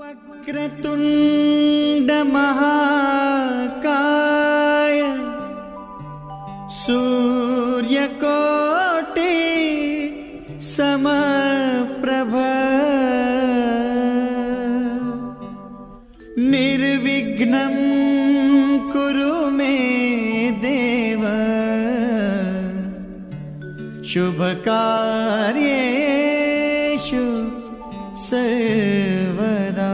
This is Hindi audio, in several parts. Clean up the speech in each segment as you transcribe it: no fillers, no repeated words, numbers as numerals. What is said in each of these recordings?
वक्रतुंड महाकाय सूर्यकोटि समप्रभ निर्विघ्नं कुरु मे देव शुभकार्येषु सर्वदा।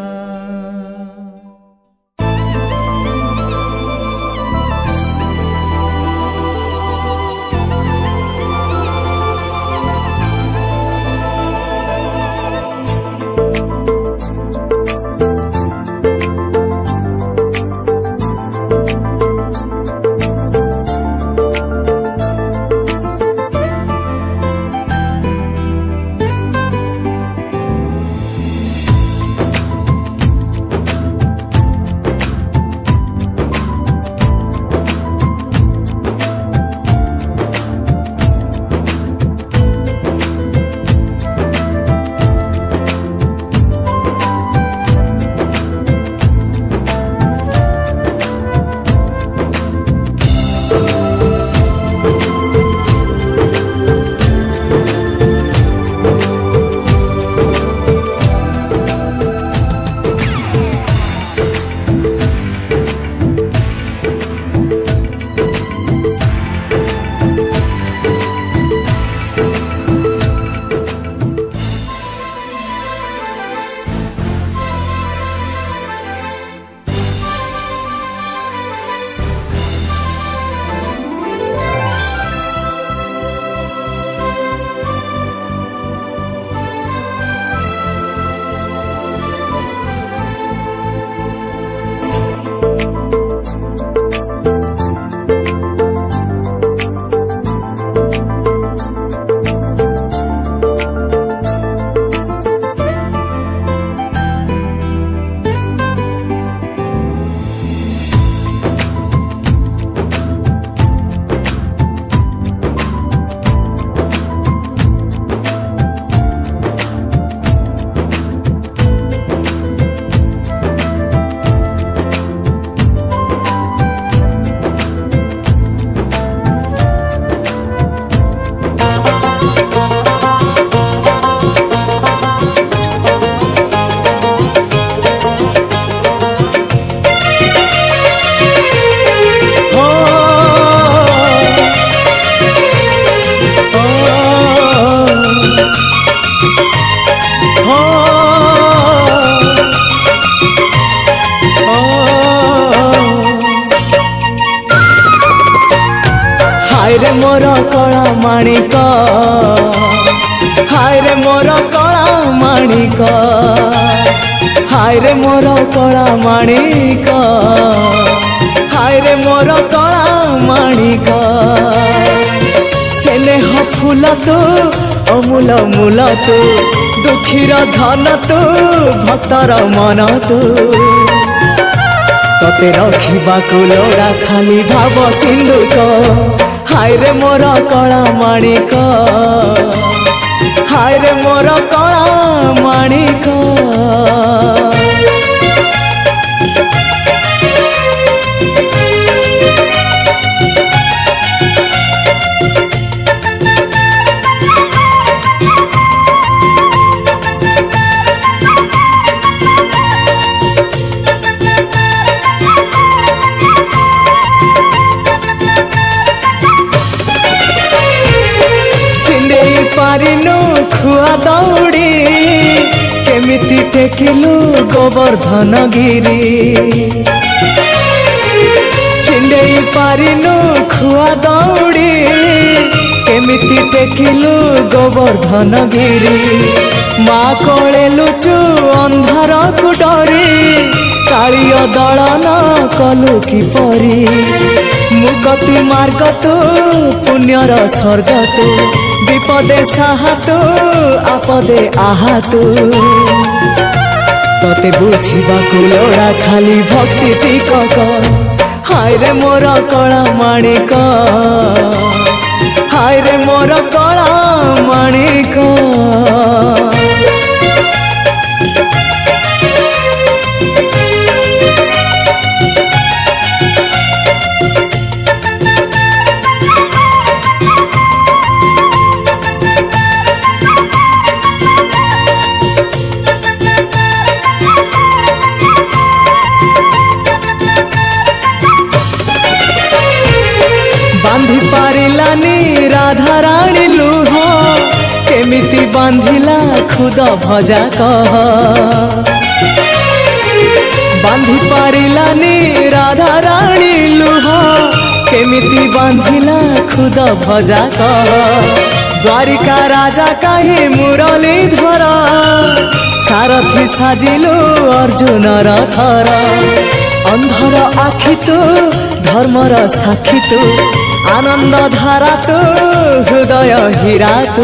मोर कला माणिक हाय रे मोर कला माणिक हाय रे मोर कला माणिक हाय रे मोर कला माणिक स्नेह फूल तू अमूल मूल तू दुखीर धन तू भक्तर मन तू तते रखिबाकु लोड़ा खाली भाव सिंधुक हाय रे मोर कला माणिक हाय रे मोर कला माणिक पारिनु खुआ दौड़ी केमिति टेकिलु गोवर्धन गिरी छिंडेई पारिनु खुआ दौड़ी केमिति टेकिलु गोवर्धन गिरी माँ कोले लुचु अंधार को डरी कालिय दलन कलु किपरी मुगति मार्ग तू पुण्यर स्वर्ग तू विपदे साहा तू आपदे आहा तू तते बुझिबाकु लोड़ा खाली भक्ति टिकक हाय रे मोर कला माणिक हाय रे मोर कला माणिक। बांधी पारिलानी राधा रानी लुह केमिति बांधिला खुद भजा कह बांधी पारिलानी राधा रानी लुह केमिति बांधिला खुद भजा कह द्वारिका राजा कहीं मुरलीधर सारथी साजिलु अर्जुन रथर अंधर आखि तू धर्मर साक्षी तू आनंद धारा तू हृदय हीरा तू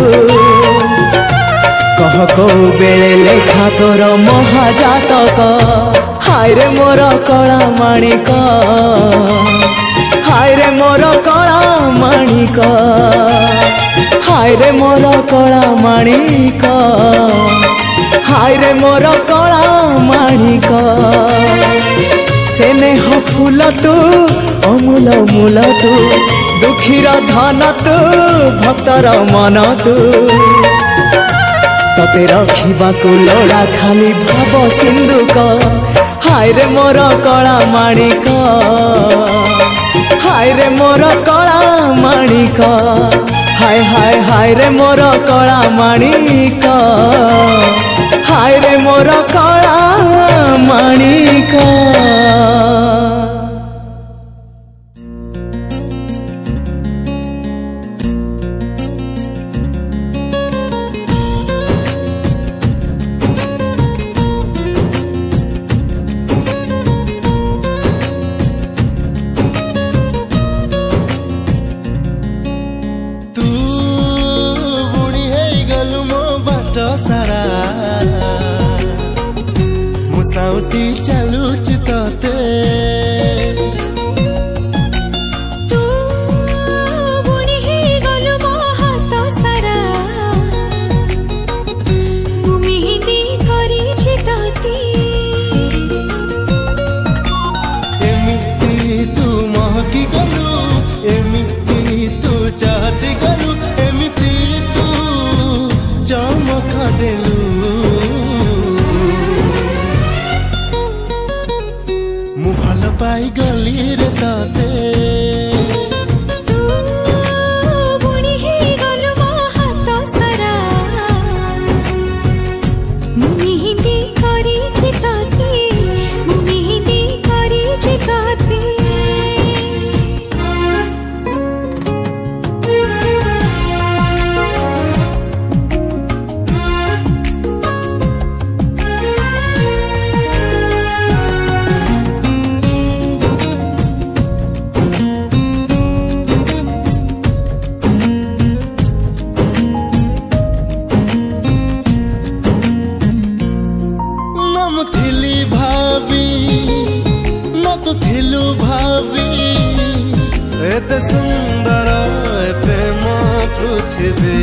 कह को बेले लेखा तोर महाजातक हाय रे मोर कला माणिक हाय रे मोर कला माणिक हाय रे मोर कला माणिक हाय रे मोर कला माणिक स्नेह फूल तू अमूल मूल तू दुखीर धन तू भक्तर मन तू तते रखिबाकू लोड़ा खाली भाव सिंधुक हाय रे मोर कला माणिक हाय रे मोर कला माणिक हाय हाय हाय रे मोर कला माणिक हाय रे मोर कला माणिक सारा मुसाउती चलुच तते तू बुणी हे गलु मो हाथ सारा मु मेहंदी करी तते एमिति तू महकी गलु एमिति तू चाहती गलु एमिति तू चमक देलु मु भल पाई गली रे ताते तू बुणी हे गलु मो हाथ सारा मु मेहंदी करी तते मु मेहंदी करी तते एते सुंदर प्रेम पृथ्वी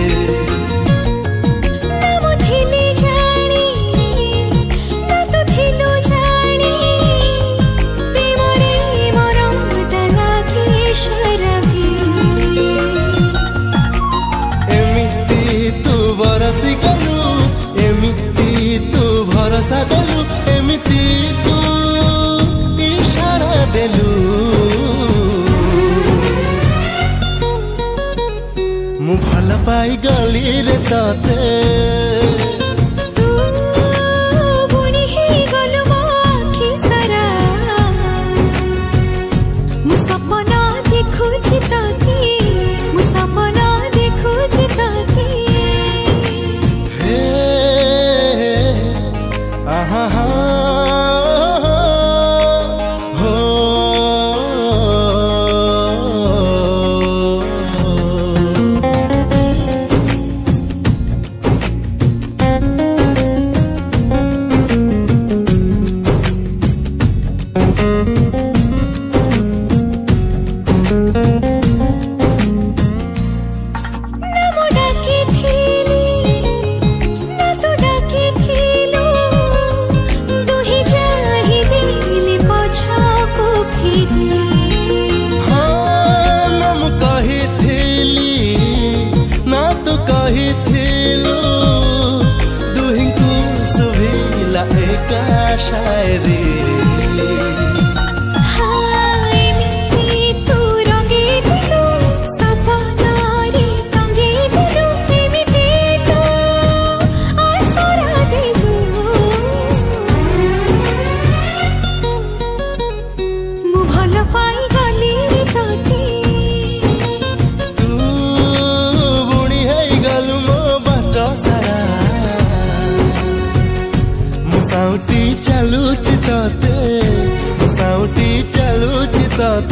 एमिति तू बरसी गलु एमिति तू भरोसा देलु एमिति तू इशारा देलु मु भल पाई गली रे ताते तू बुणी हे गलु मो आखि सारा मु सपना देखुछि तते मु सपना देखुछि तते हे आहा हा हो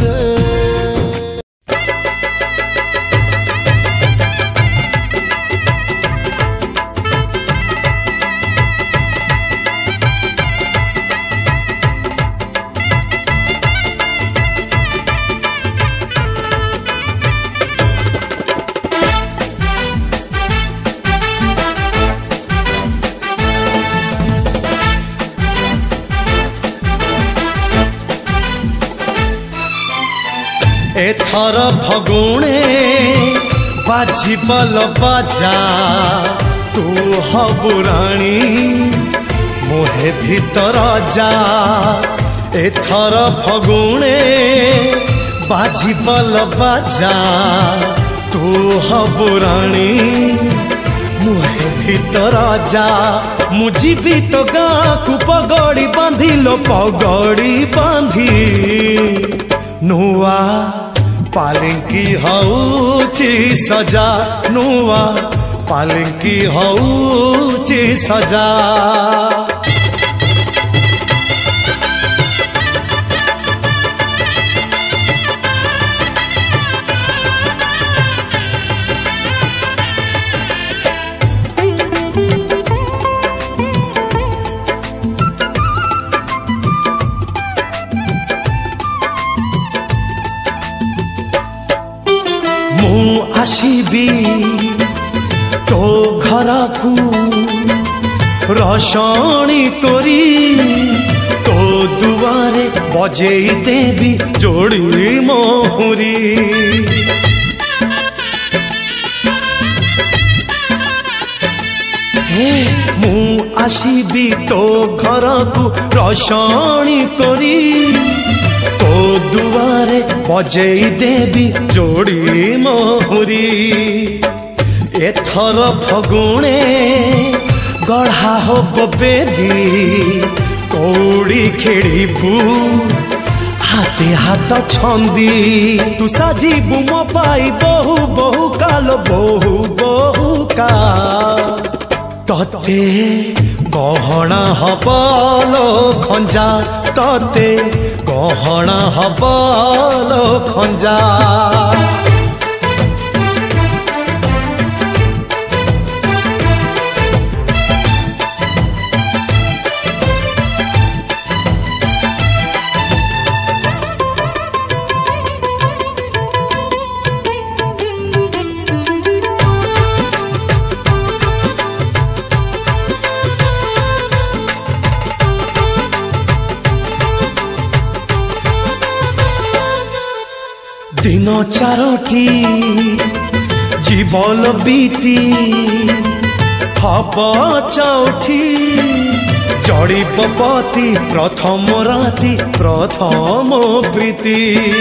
एथर फगुणे बाजी बल बाजा तू हबु राणी मोहे भीतर जा। एथर फगुणे बाजी बल बाजा तू हबु राणी मोहे भीतर जा। मु जीवी तो गाँ को पगड़ी बांधी लो पगड़ी बांधी नुआ पालिंकी हौची सजा नुआ पालिंकी हौची सजा। आसीबी तो घर को रसणी करी तो दुआरे बजेई देवी जोड़ी मोहरी। मु आसीबी तो घर को रसणी करी तो दुआरे बजेई देवी जोड़ी मोहरी। एथर फगुणे गढ़ा हो बेदी कौड़ी खेड़बू हाथे हाथ छंदी तू साजिबू मो पाई बहु बहु काल बहु बहु का तते गहना हबलो खंजा तते गहना हबलो खंजा। दिन चारोटी जीवन बीती हब चौठी जड़ी पपति प्रथम राति प्रथम प्रीति।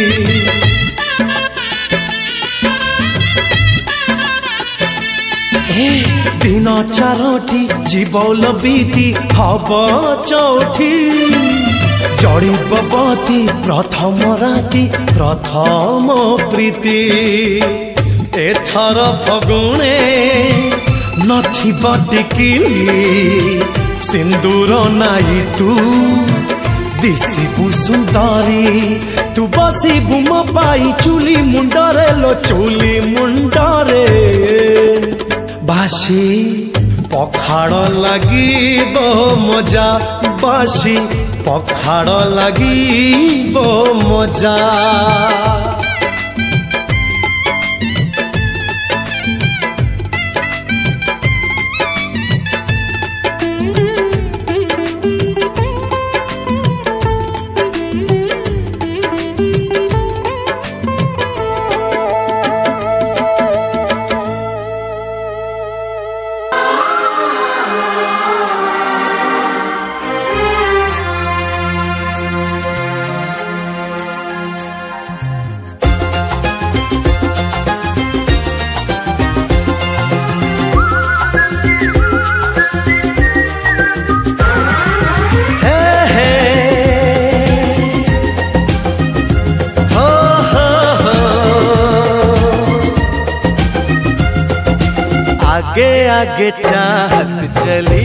दिन चारोटी जीवन बीती हब चौठी जड़ी पपति प्रथम राति प्रथम प्रीति। एथर फगुणे नथिबा टिकिली सिंदूर नाई तू दिसिबु सुंदरी तू बसिबु मो पाई चुली मुंडरे लो चुली मुंडरे। बासी पखाड़ लागिबो मजा बासी पखाड़ लागिबो मजा। आगे आगे चाहत चली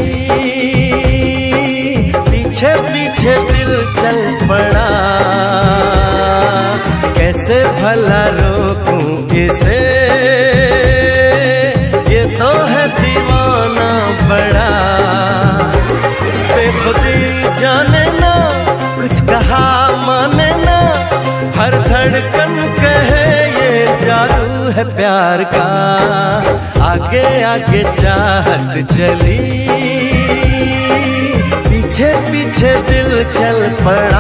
पीछे पीछे दिल चल पड़ा। कैसे भला रोकूं इसे, ये तो है दीवाना बड़ा। बेखुदी जाने ना, कुछ कहा माने ना, हर धड़कन कहे ये जादू है प्यार का। आगे आगे चाहत चली, पीछे पीछे दिल चल पड़ा।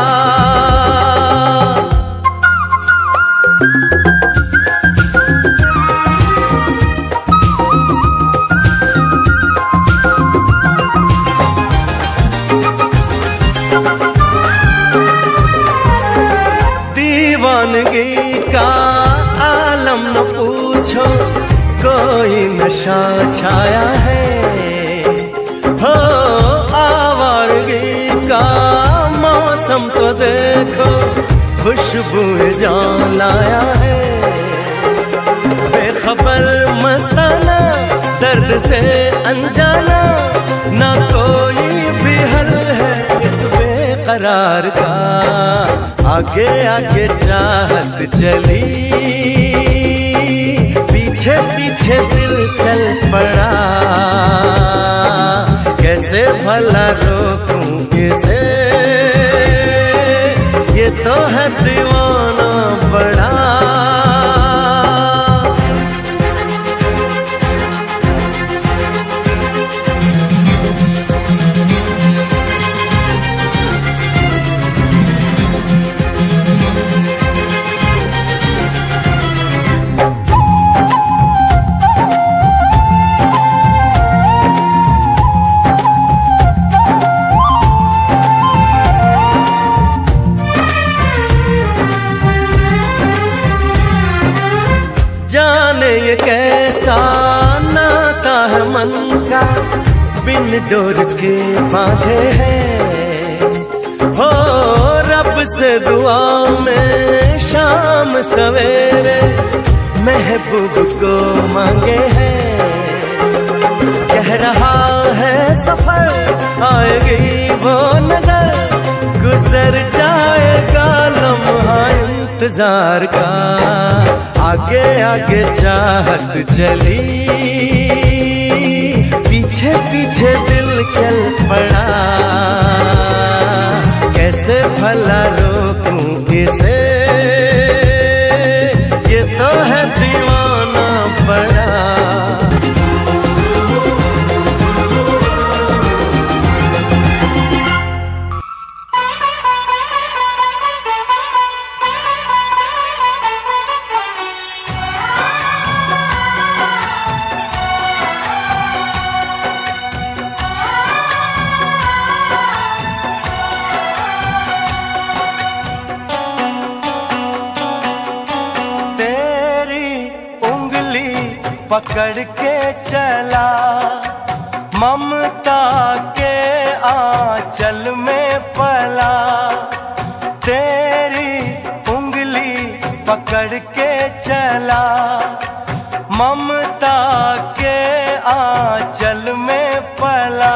दीवानगी का आलम न पूछो, कोई नशा छाया है। हो आवारगी का मौसम तो देखो, खुशबू जान लाया है। बेखबर मस्ताना, दर्द से अनजाना, ना कोई भी हल है इस बेकरार का। आगे आगे चाहत चली, पीछे पीछे दिल चल पड़ा। कैसे भला रोकूं इसे, ये तो है दीवाना बड़ा। जाने ये कैसा नाता है मन का, बिन डोर के बांधे हैं। हो रब से दुआ में शाम सवेरे, महबूब को मांगे हैं। कह रहा है सफर, आएगी वो नजर, गुजर जाएगा लम्हा इंतजार का। आगे आगे चाहत चली, पीछे पीछे दिल चल पड़ा। कैसे भला रोकूं इसे, ये तो है दीवाना बड़ा। पकड़ के चला ममता के आंचल में पला, तेरी उंगली पकड़ के चला ममता के आंचल में पला।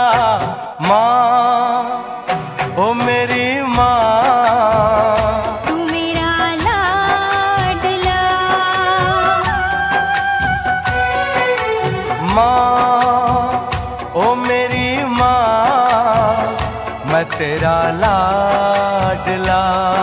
माँ ओ मेरी माँ, ओ मेरी माँ, मैं तेरा लाडला।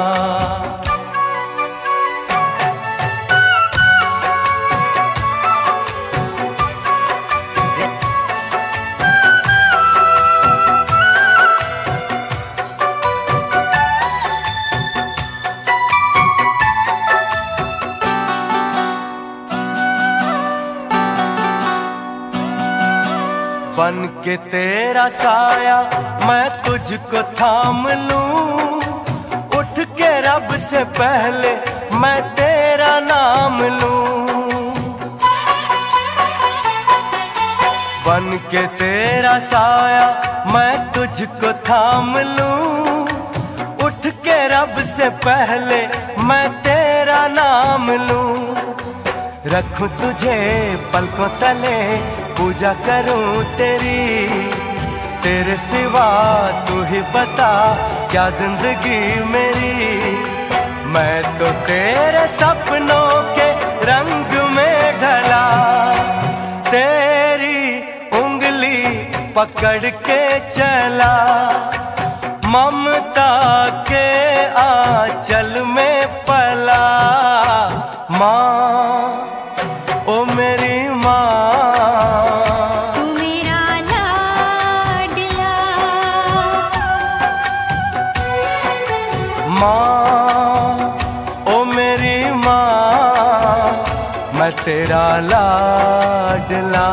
बन के तेरा साया मैं तुझको थाम लूं, उठ के रब से पहले मैं तेरा नाम लूं। बन के तेरा साया मैं तुझको थाम लूं, उठ के रब से पहले मैं तेरा नाम लूं। रखूं तुझे पलकों तले, पूजा करूं तेरी, तेरे सिवा तू ही बता क्या जिंदगी मेरी। मैं तो तेरे सपनों के रंग में ढला, तेरी उंगली पकड़ के चला, ममता के आंचल में पला। माँ ओ मेरी माँ, तू मेरा लाडला। माँ ओ मेरी माँ, मैं तेरा लाडला।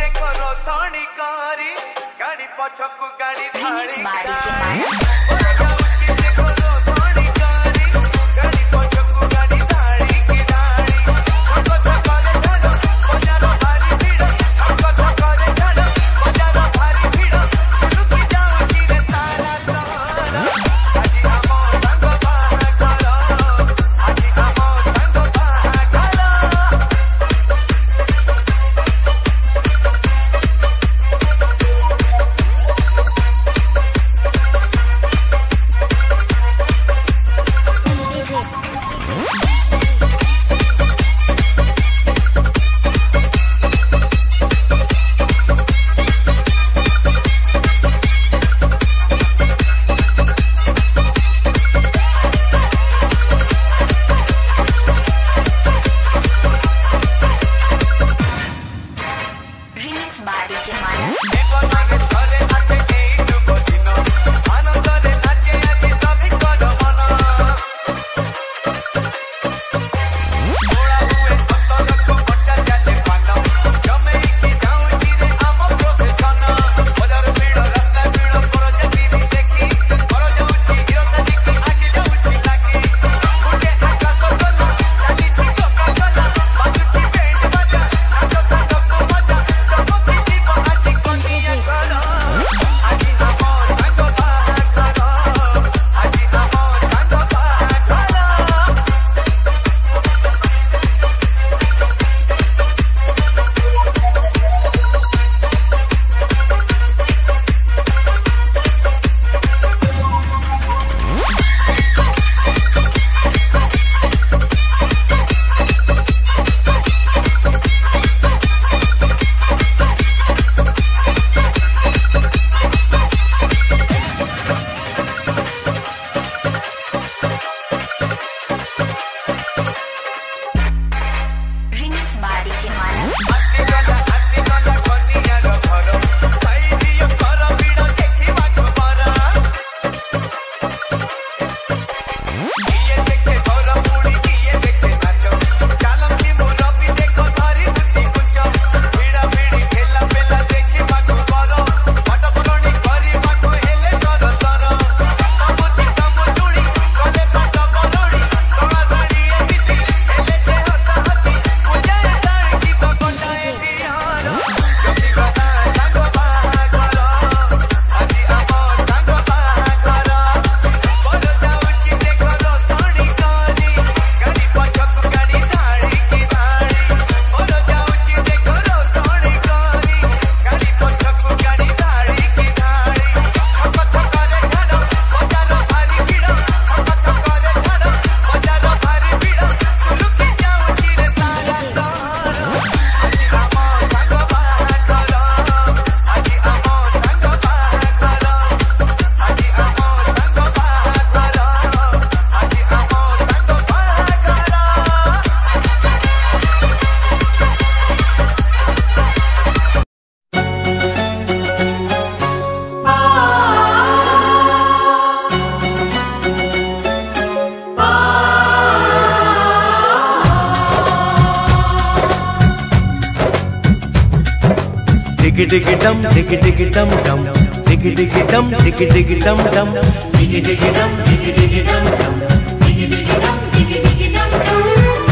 Diggy diggy dum, diggy diggy dum dum, diggy diggy dum, diggy diggy dum dum, diggy diggy dum, diggy diggy dum dum, diggy diggy dum, diggy diggy dum dum.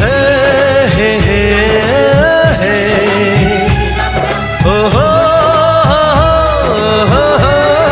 Hey hey hey hey, oh ho ho ho.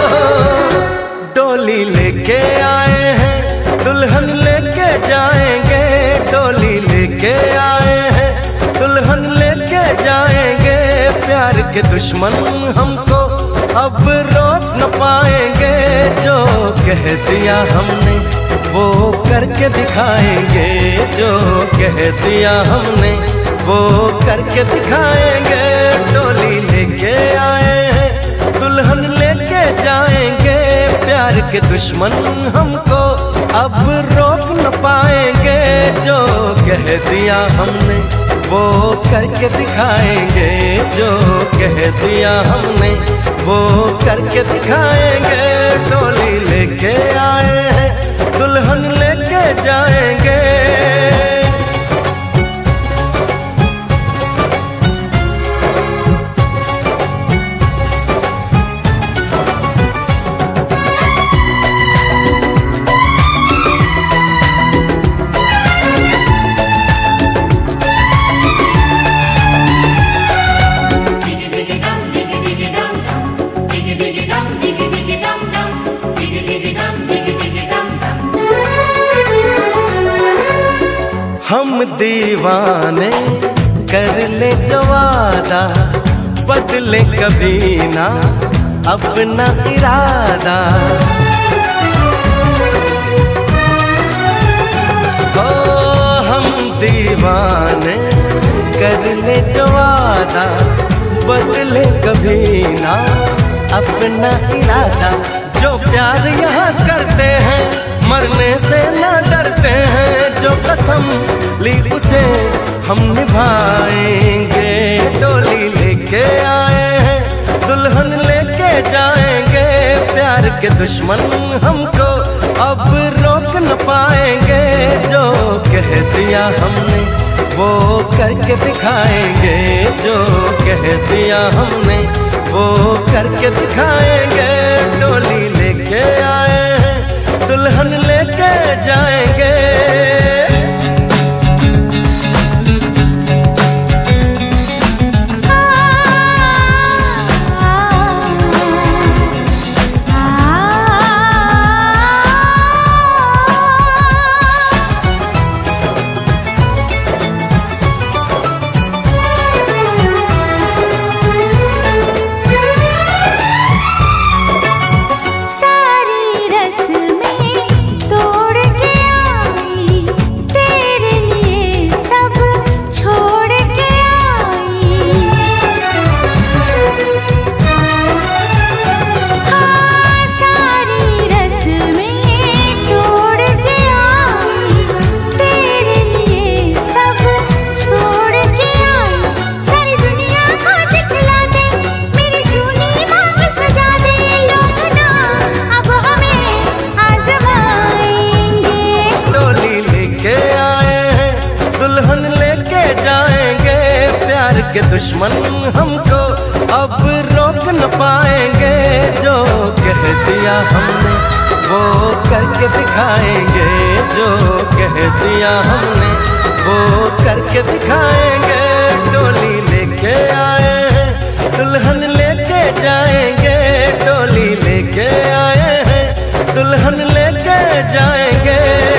डोली लेके आए हैं, दुल्हन लेके जाएंगे, डोली लेके आए हैं, दुल्हन लेके जाएंगे। प्यार के दुश्मन हमको अब रोक न पाएंगे, जो कह दिया हमने वो करके दिखाएंगे, जो कह दिया हमने वो करके दिखाएंगे। डोली लेके आए हैं, दुल्हन लेके जाएंगे, प्यार के दुश्मन हमको अब रोक न पाएंगे, जो कह दिया हमने वो करके दिखाएंगे, जो कह दिया हमने वो करके दिखाएंगे। डोली लेके आए हैं, दुल्हन लेके जाएंगे। दीवाने कर ले जो वादा, बदले कभी ना अपना इरादा। ओ हम दीवाने कर ले जो वादा, बदले कभी ना अपना इरादा। जो प्यार यहाँ करते हैं मरने से ना डरते हैं, जो कसम ली उसे हम निभाएंगे। डोली लेके आए हैं दुल्हन लेके जाएंगे, प्यार के दुश्मन हमको अब रोक न पाएंगे। जो कह दिया हमने वो करके दिखाएंगे, जो कह दिया हमने वो करके दिखाएंगे। डोली लेके आए हैं दुल्हन लेके जाएंगे। के दुश्मन हमको अब रोक न पाएंगे। जो कह दिया हमने वो करके दिखाएंगे, जो कह दिया हमने वो करके दिखाएंगे। डोली लेके आए हैं दुल्हन लेके जाएंगे, डोली लेके आए हैं दुल्हन लेके जाएंगे।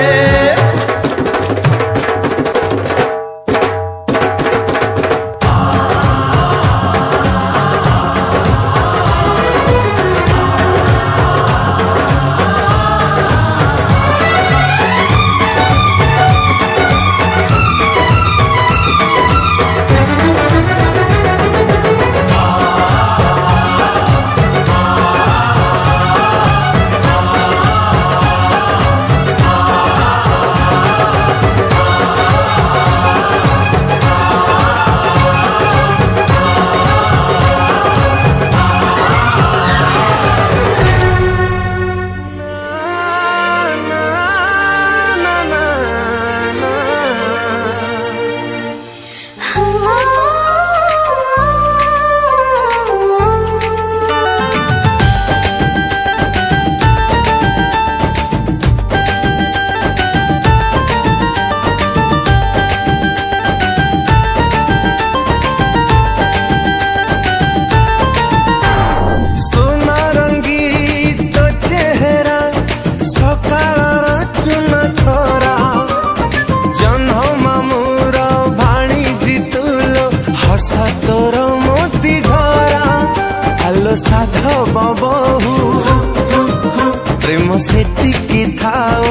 ସାଧବ ବହୁ ପ୍ରେମ ସେତିକି ଥାଉ,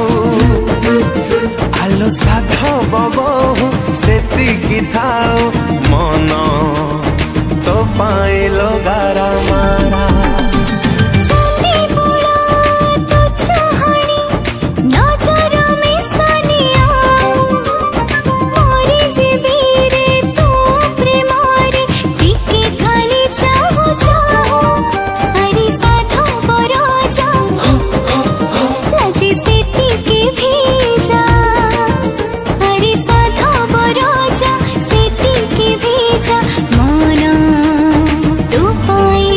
ଆଲୋ ସାଧବ ବହୁ ସେତିକି ଥାଉ। ମନ ତୋ ପାଇଁ ଲଗାରା ମାରା मन तू पाई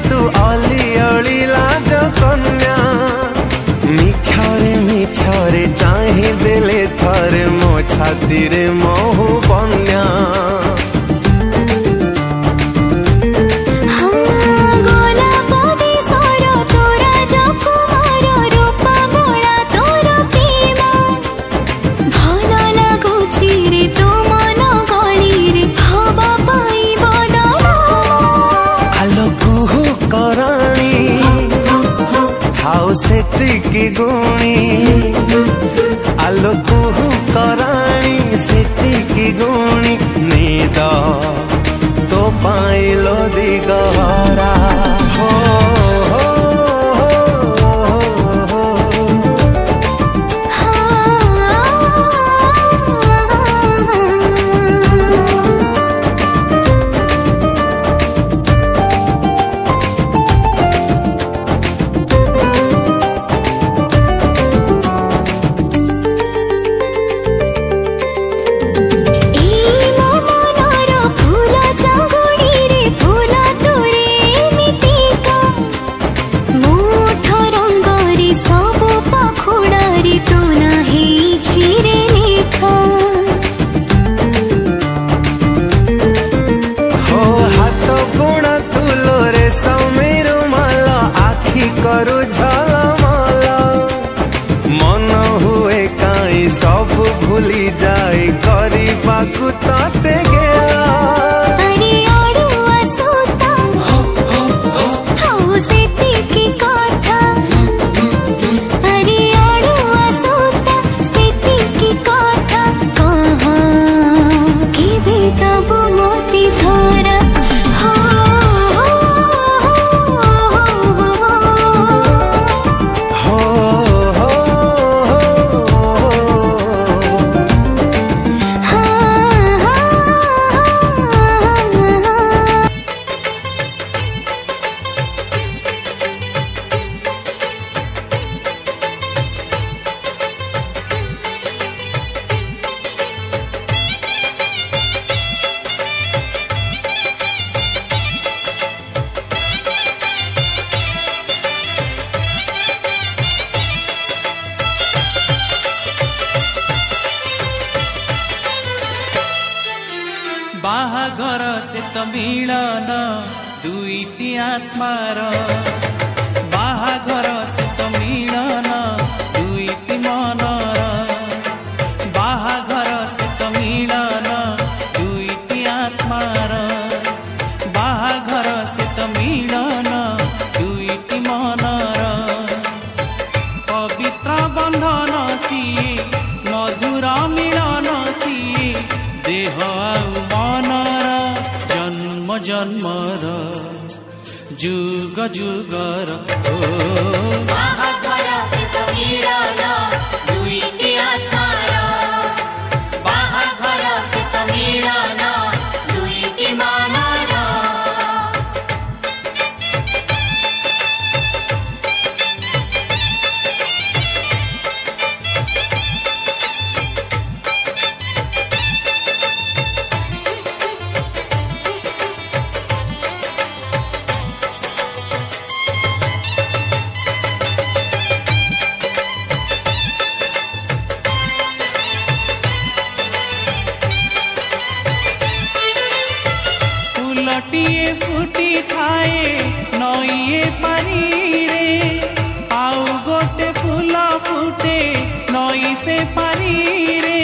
तू अली अली लाज कन्या मिछरे मिछरे चाही देले थरे मो छाती रे महु बन्या सेतिकी गुणी आलो कुहू कराणी सेतिकी गुणी नीद तो पाइलो दिगहरा हो करू झलमल मन हुए काई सब भूली जाए करिबाकु तते गेला अरे अड़ुआ सुता थाउ सेतिकी कथा अरे अड़ुआ सुता सेतिकी कथा कहा केबे तबु मोती धरा बाहाघर से तो मिलन दुईटी आत्मार बाहाघर से तो मिलन दुईटी मनर बाहाघर से तो मिलन दुईटी आत्मार बाहाघर से तो मिलन दुईटी मनर पवित्र बंधन सिए मधुर मिलन सिए देह मनर जन्म जन्मर जुग जुगर बाहाघर से तो मिलन दुईटी आत्मार बाहाघर से तो मिलन दुईटी मनर फुलटिए फुटी थाए नईए पानी रे आउ गोटे फूल फुटे नई से पानी रे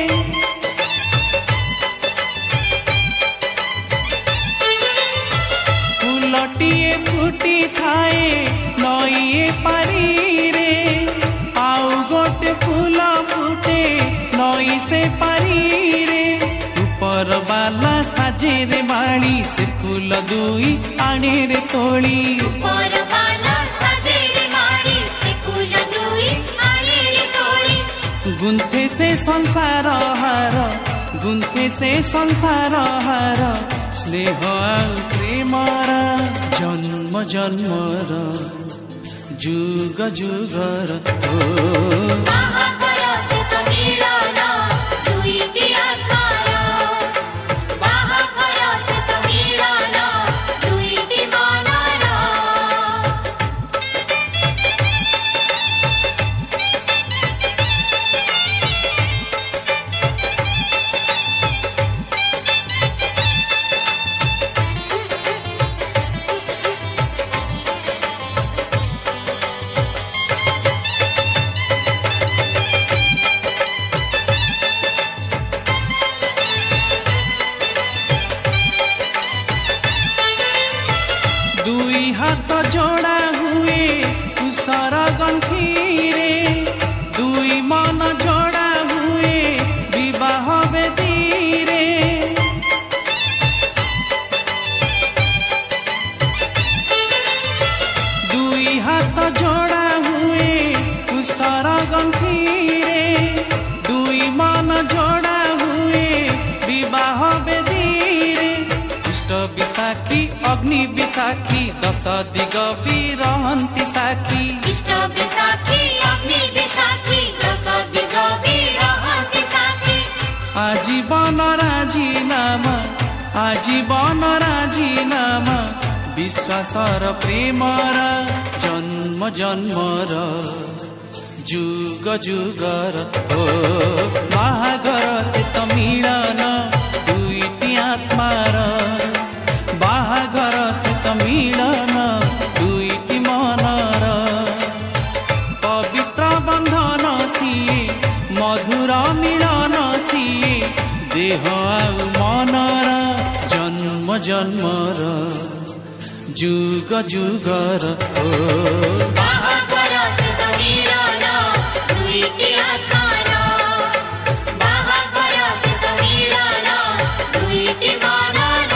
फुलटिए फुटी थाए नईए पानी रे आउ गोटे फूल फुटे नई से पानी रे ऊपर बाला साजे रे माड़ी से फूल दुई आने रे तोड़ी ऊपर वाला साजे रे माड़ी से फूल दुई आने रे तोड़ी गुंथे से संसार हार गुंथे से संसार हार स्नेह प्रेमर जन्म जन्मर जुग जुगर बाहाघर से तो मिलन दुईटी आत्मार बाहाघर से तो मिलन दुईटी मनर दुई हाथ जोड़ा हुए कुशर गंठी रे दुई मन जोड़ा हुए विवाह बेदी रे दुई हाथ जोड़ा हुए कुशर गंठी रे दुई मन जोड़ा हुए विवाह बेदी रे इष्ट विशाखी अग्नि विशाखी दश दिग भी रहंती साखी इष्ट विशाखी अग्नि विशाखी दश दिग भी रहंती साखी आजीवन राजीनामा विश्वासर प्रेमर जन्म जन्मर जुग जुगर ओ बाहागर से त मिलन दुईटी आत्मार बाहागर से त मिलन दुईटी मनर पवित्र बंधन सिए मधुर मिलन सिए देह आउ मनर जन्म जन्मर जुग जुगर ओ बाहागर से त मिलन दुईटी आत्मार बाहागर से त मिलन दुईटी मनर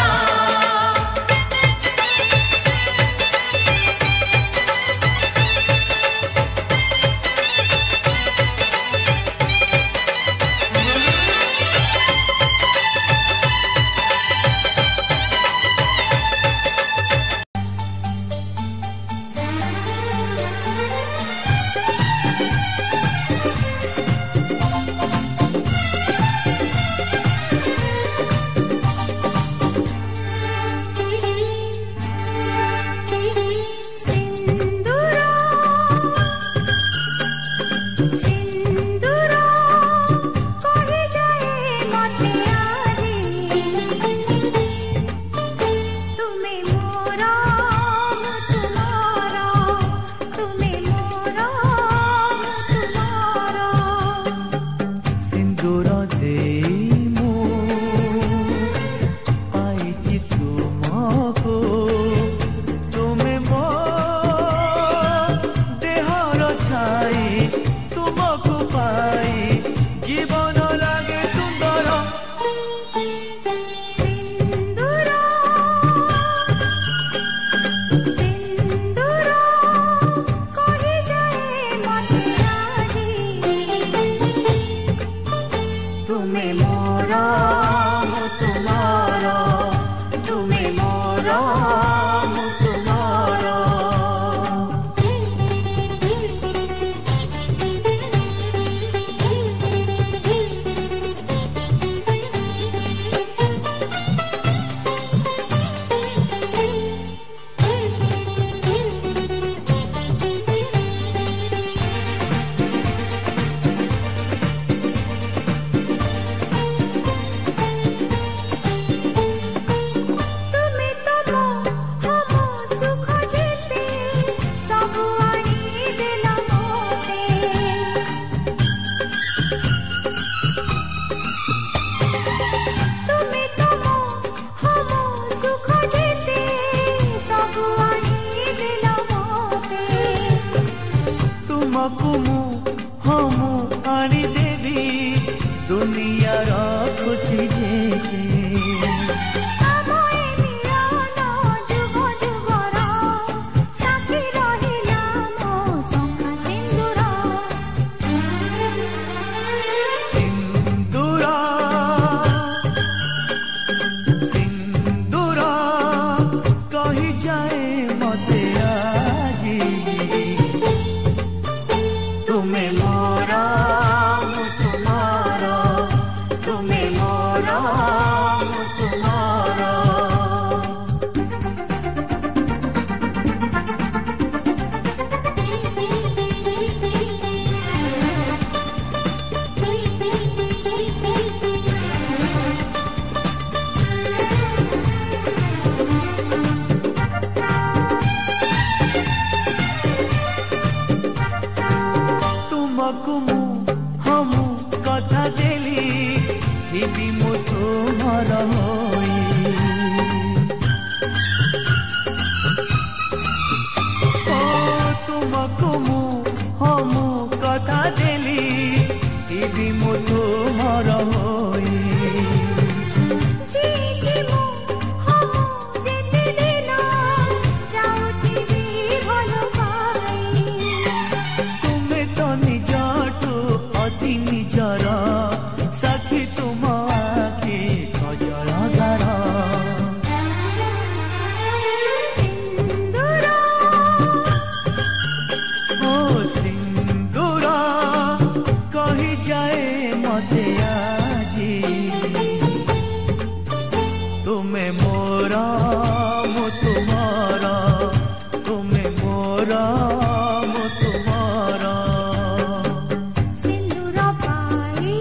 मोरा मो तुम्हारा सिंदूर पाई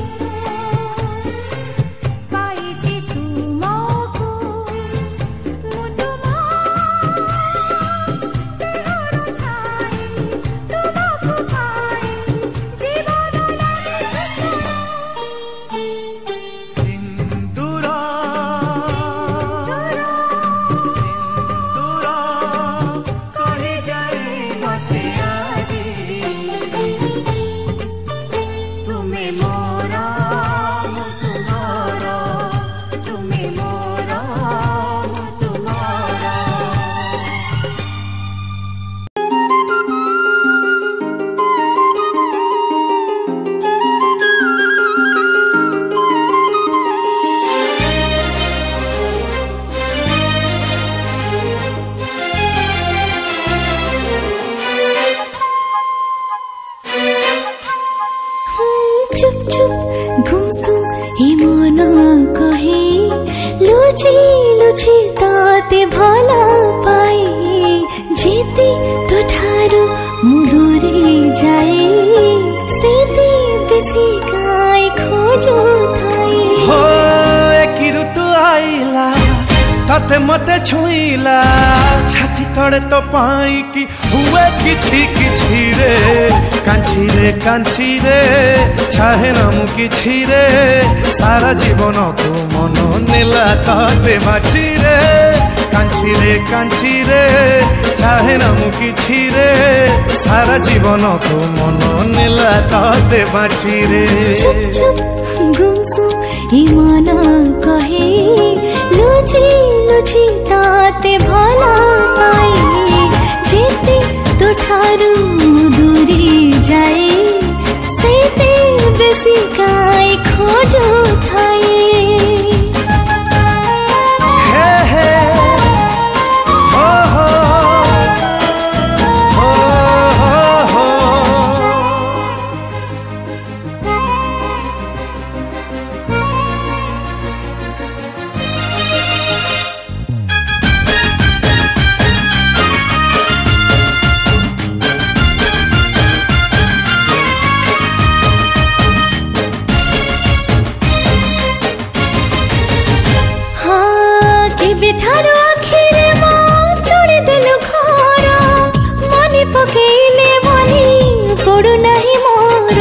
पाइछि तुमको मु तुमर छाई तुमको पाई जीवन लागे सिंदूरा सिंदूरा कही जाए मते आजी तुम्हें मोरा मु तुम्हारा तुम्हें मोरा मु तुम्हारा चुप चुप गुमसुम ही मन कहे लुची लुची ताते भला पाए जेते तो ठारू मुदुरे जाए सेते बेसी गाय खोजो थाए हो एक ऋतु आइला तते मते छुईला छाती तड़े तो पाई कि हुए किछि किछि रे कांची रे चाहे नाम किछि रे सारा जीवन को मन नेला तते बाची रे कांची रे चाहे नाम किछि रे सारा जीवन को मन नेला तते बाची रे चुप चुप गुमसुम ही मन कहे लुची लुची ताते भला पाए जेते तो ठारू दूरी जाए सेते बेसी गाय खोजो थाए हे हे हो हो हो हो हाँ के बेठारो आखिरे माँ तोड़े देलु घर मने पकेइले मनी पड़ु नहीं मोर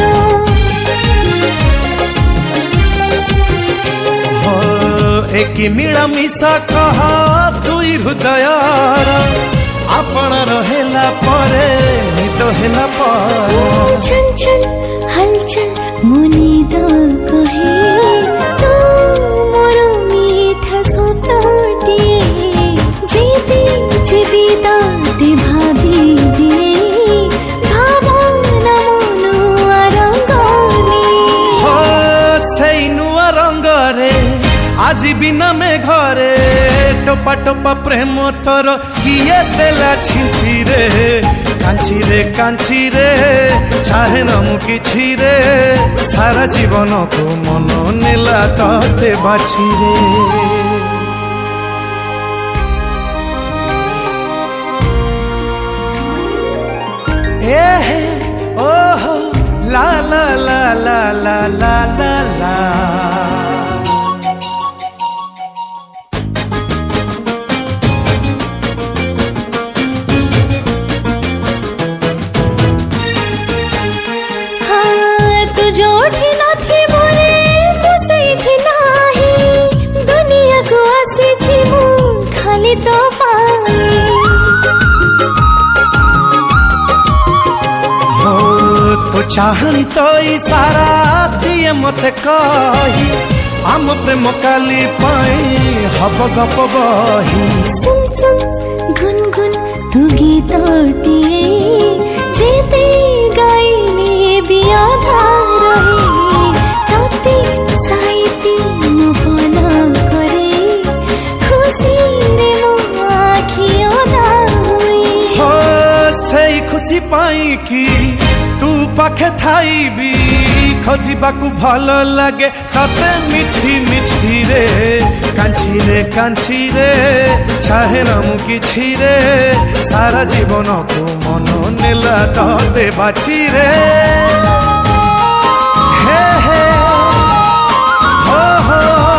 हो एक मिला मिसा कहा दुई हृदयर आपण रहेला परे निद हेला पर चंचल हलचल मुनि द कहे तू मोर मीठा स्वप्नटिए जेबी जेबी ताते भाबी दिए भावना मनु आरंगनी हो सेई नुआ रंग रे आज बिना में घरे टोपा टोपा प्रेम तोर किए देला छिंची रे कांची रे चाहे नाम किछि रे सारा जीवन को मन नेला तते बाची रे ए ओ ला ला ला ला ला ला ला ला हाँ तू जोठी नथी बोले तू सही नाही दुनिया को आसी जीवू खाली तो पाए हो तो चाहनी तो इशारा दिए मते कही आम प्रेम काली पाई हब गप बही सुन सुन गुनगुन तू गीतटिए जेते गाइले बियाधा रहे ताते साइती मो भला करे खुशी रे मो आखी ओदा हुई हो सेई खुशी पाई कि तू पाखे थाइबी खोजिबाकू भल लगे तते मिछि मिछि रे कांची रे चाहे ना मु किछि रे सारा जीवन को मन नेला तते बाची रे हे हे हो हो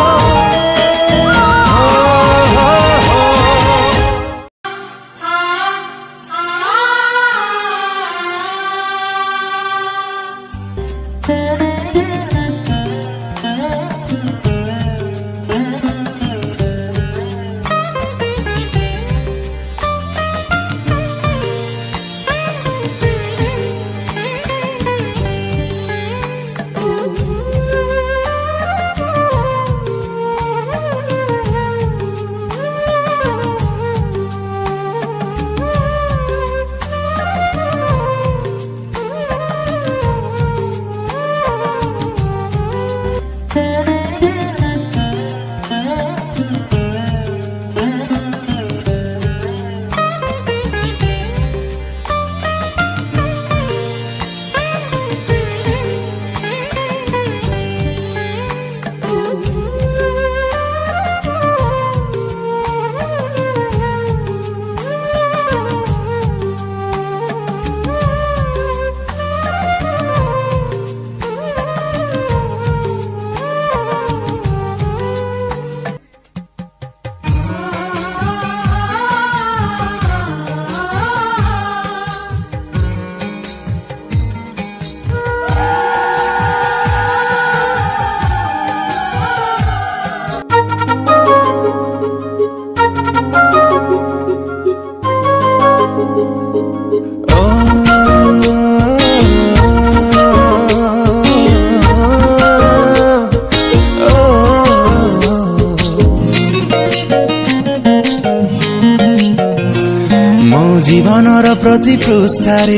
जीवनर प्रति पृष्ठारे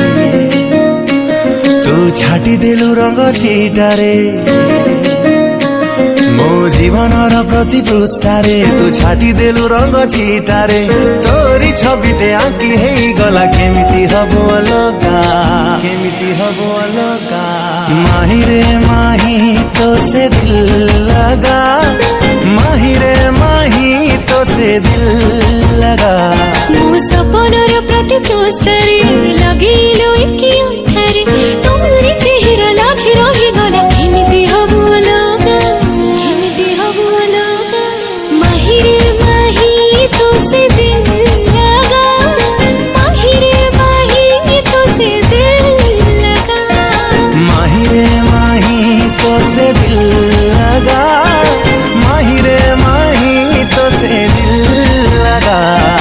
तू छाटी देलु रंग छीटारे मो जीवनर प्रति पृष्ठारे तू छाटी देलु रंग छीटारे तोरी छबिटे आंकी हेई गला केमिति हबो अलगा माही रे माही तो से दिल लगा माही रे माही तो से दिल लगा मो सपनर प्रति पृष्ठारे लगिलो एकी अंधारे तुमरी चेहरा लाखी रही गला केमिति हबो अलगा माही रे माही तो से दिल लगा माही रे माही तो से दिल लगा माही रे माही तो से दिल लगा माही रे माही तो से दिल लगा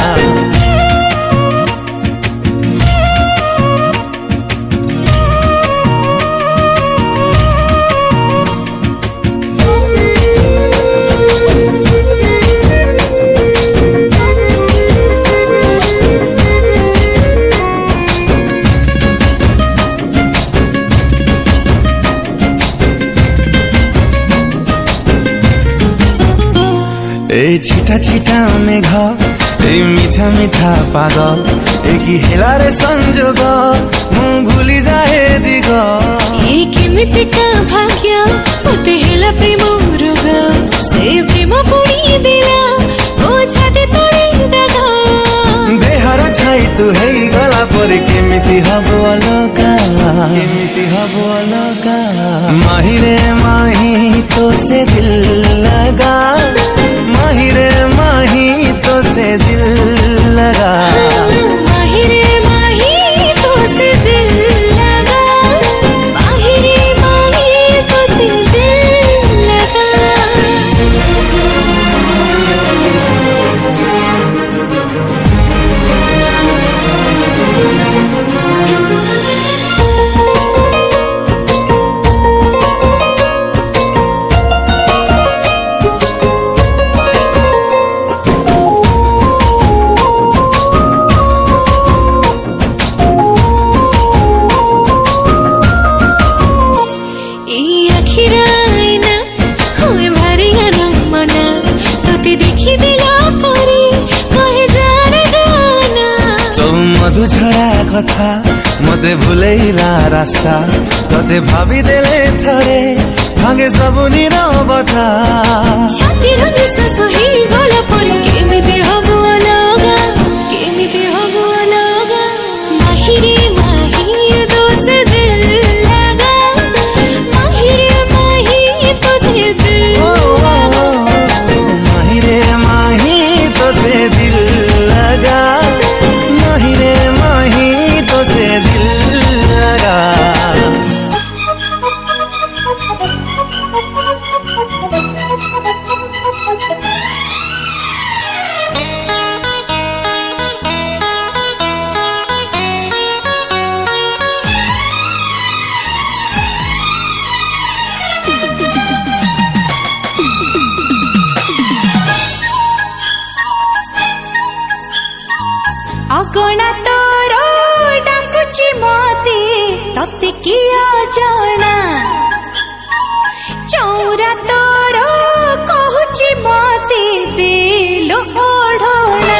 ए छिटा छिटा मेघ ए मीठा मीठा पाग ए की हेला रे संजोग मु भूली जाए दिग ए केमितिका भाग्य मते हेला प्रेम रोग से प्रेम पुणी देला ओ छाती तोड़ी दागा देहर छाई तू हेई गला पर केमिति हबो अलगा माही रे माही तो से दिल लगा माही रे माही तो से दिल लगा माही रे माही तो से दिल लगा माही रे माही तो से दिल लगा मधु झरा कथा मते भुलेला रास्ता तते भाभी देले थरे भांगे सब नीरवता छातीर निश्वास ହେଇଗଲା ପରେ କେମିତି ହବ ଅଲଗା କେମିତି ହବ ଅଲଗା ମାହିରେ ମାହି ଦୋଷ ଦିଲ ଲଗା ମାହିରେ ମାହି ଦୋଷ ଦିଲ ଲଗା माहिरे माही तो से दिल लगा माहिरे माही तो से दिल लगा अगणा तोर डाकुची मते तते किया जाना चौरा तोर कहूची मते दिलो ओढ़ना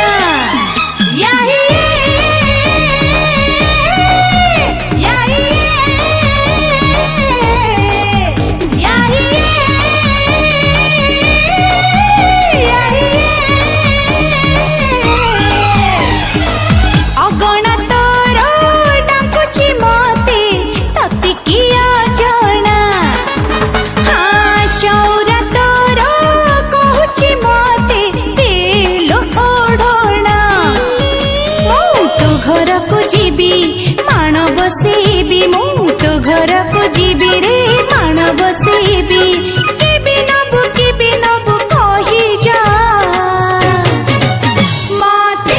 अगणा तोर डाकुची मते तते किया जाना हाँ चौरा तोर कहूची मते दिलो ओढ़ना मु तो घर को जीवी मान बसेबी मु तो घर को जीवी रे मान बसेबी केबी नबु कही जा माते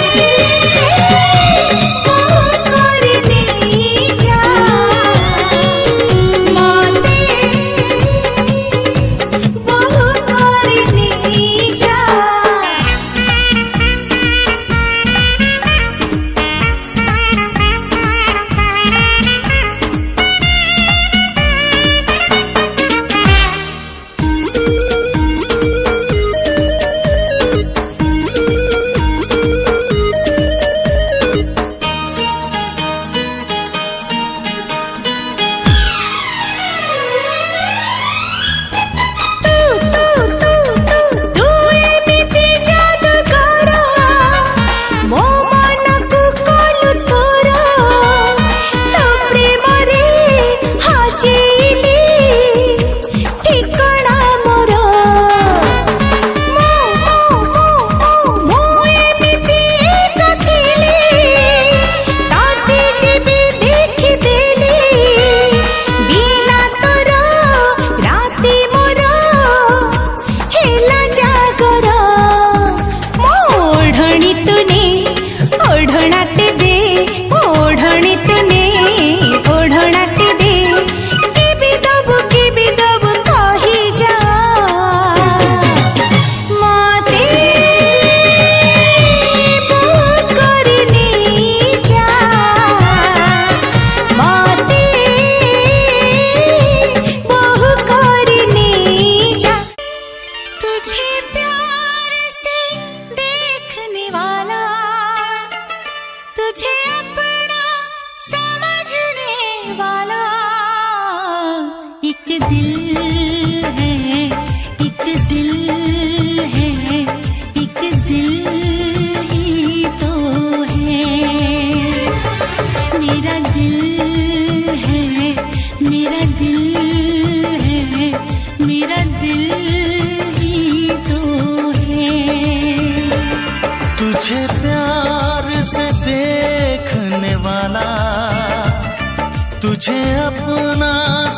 तुझे अपना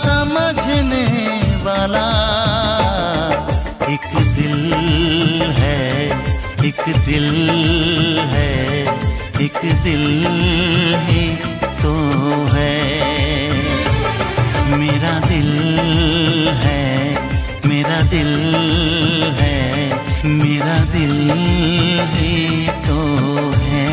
समझने वाला एक दिल है, एक दिल है, एक दिल ही तो है। मेरा दिल है, मेरा दिल है, मेरा दिल ही तो है।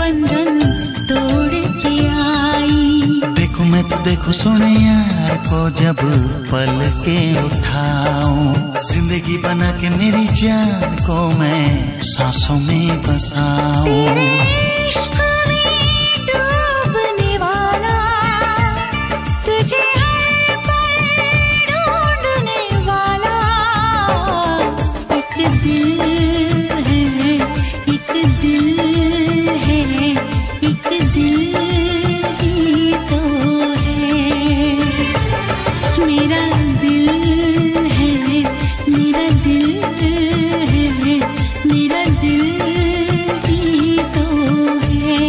बंधन तोड़ के आई। देखो मैं तो देखो सुने यार को जब पल के उठाऊं, जिंदगी बना के मेरी जान को मैं सांसों में बसाऊं। तेरे इश्क में डूबने वाला, तुझे हर पल ढूंढने वाला एक दिल है, एक दिल है, एक दिल ही तो है। मेरा दिल है, मेरा दिल है, मेरा दिल ही तो है।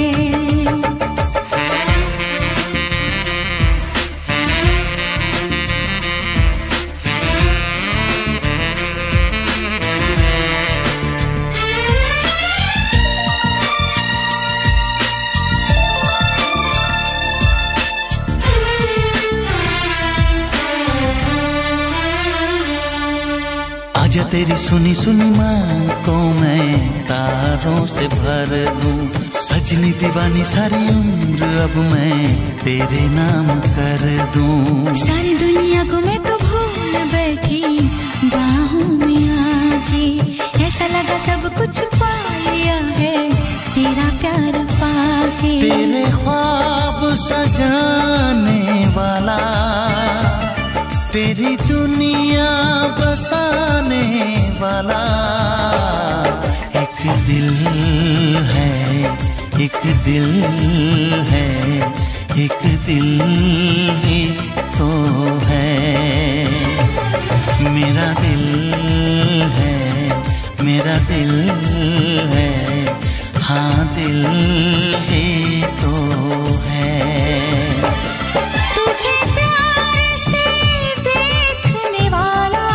आजा तेरी सुनी सुनी मांग को मैं तारों से भर दूं, सजनी दीवानी सारी उम्र अब मैं तेरे नाम कर दूं। सारी दुनिया को मैं तो भूल बैठी बाहों में आके, ऐसा लगा सब कुछ पा लिया है तेरा प्यार पाके। तेरे ख्वाब सजाने वाला, तेरी दुनिया बसाने वाला एक दिल है, एक दिल है, एक दिल ही तो है। मेरा दिल है, मेरा दिल है, हाँ दिल ही तो है। तुझे प्यार से देखने वाला,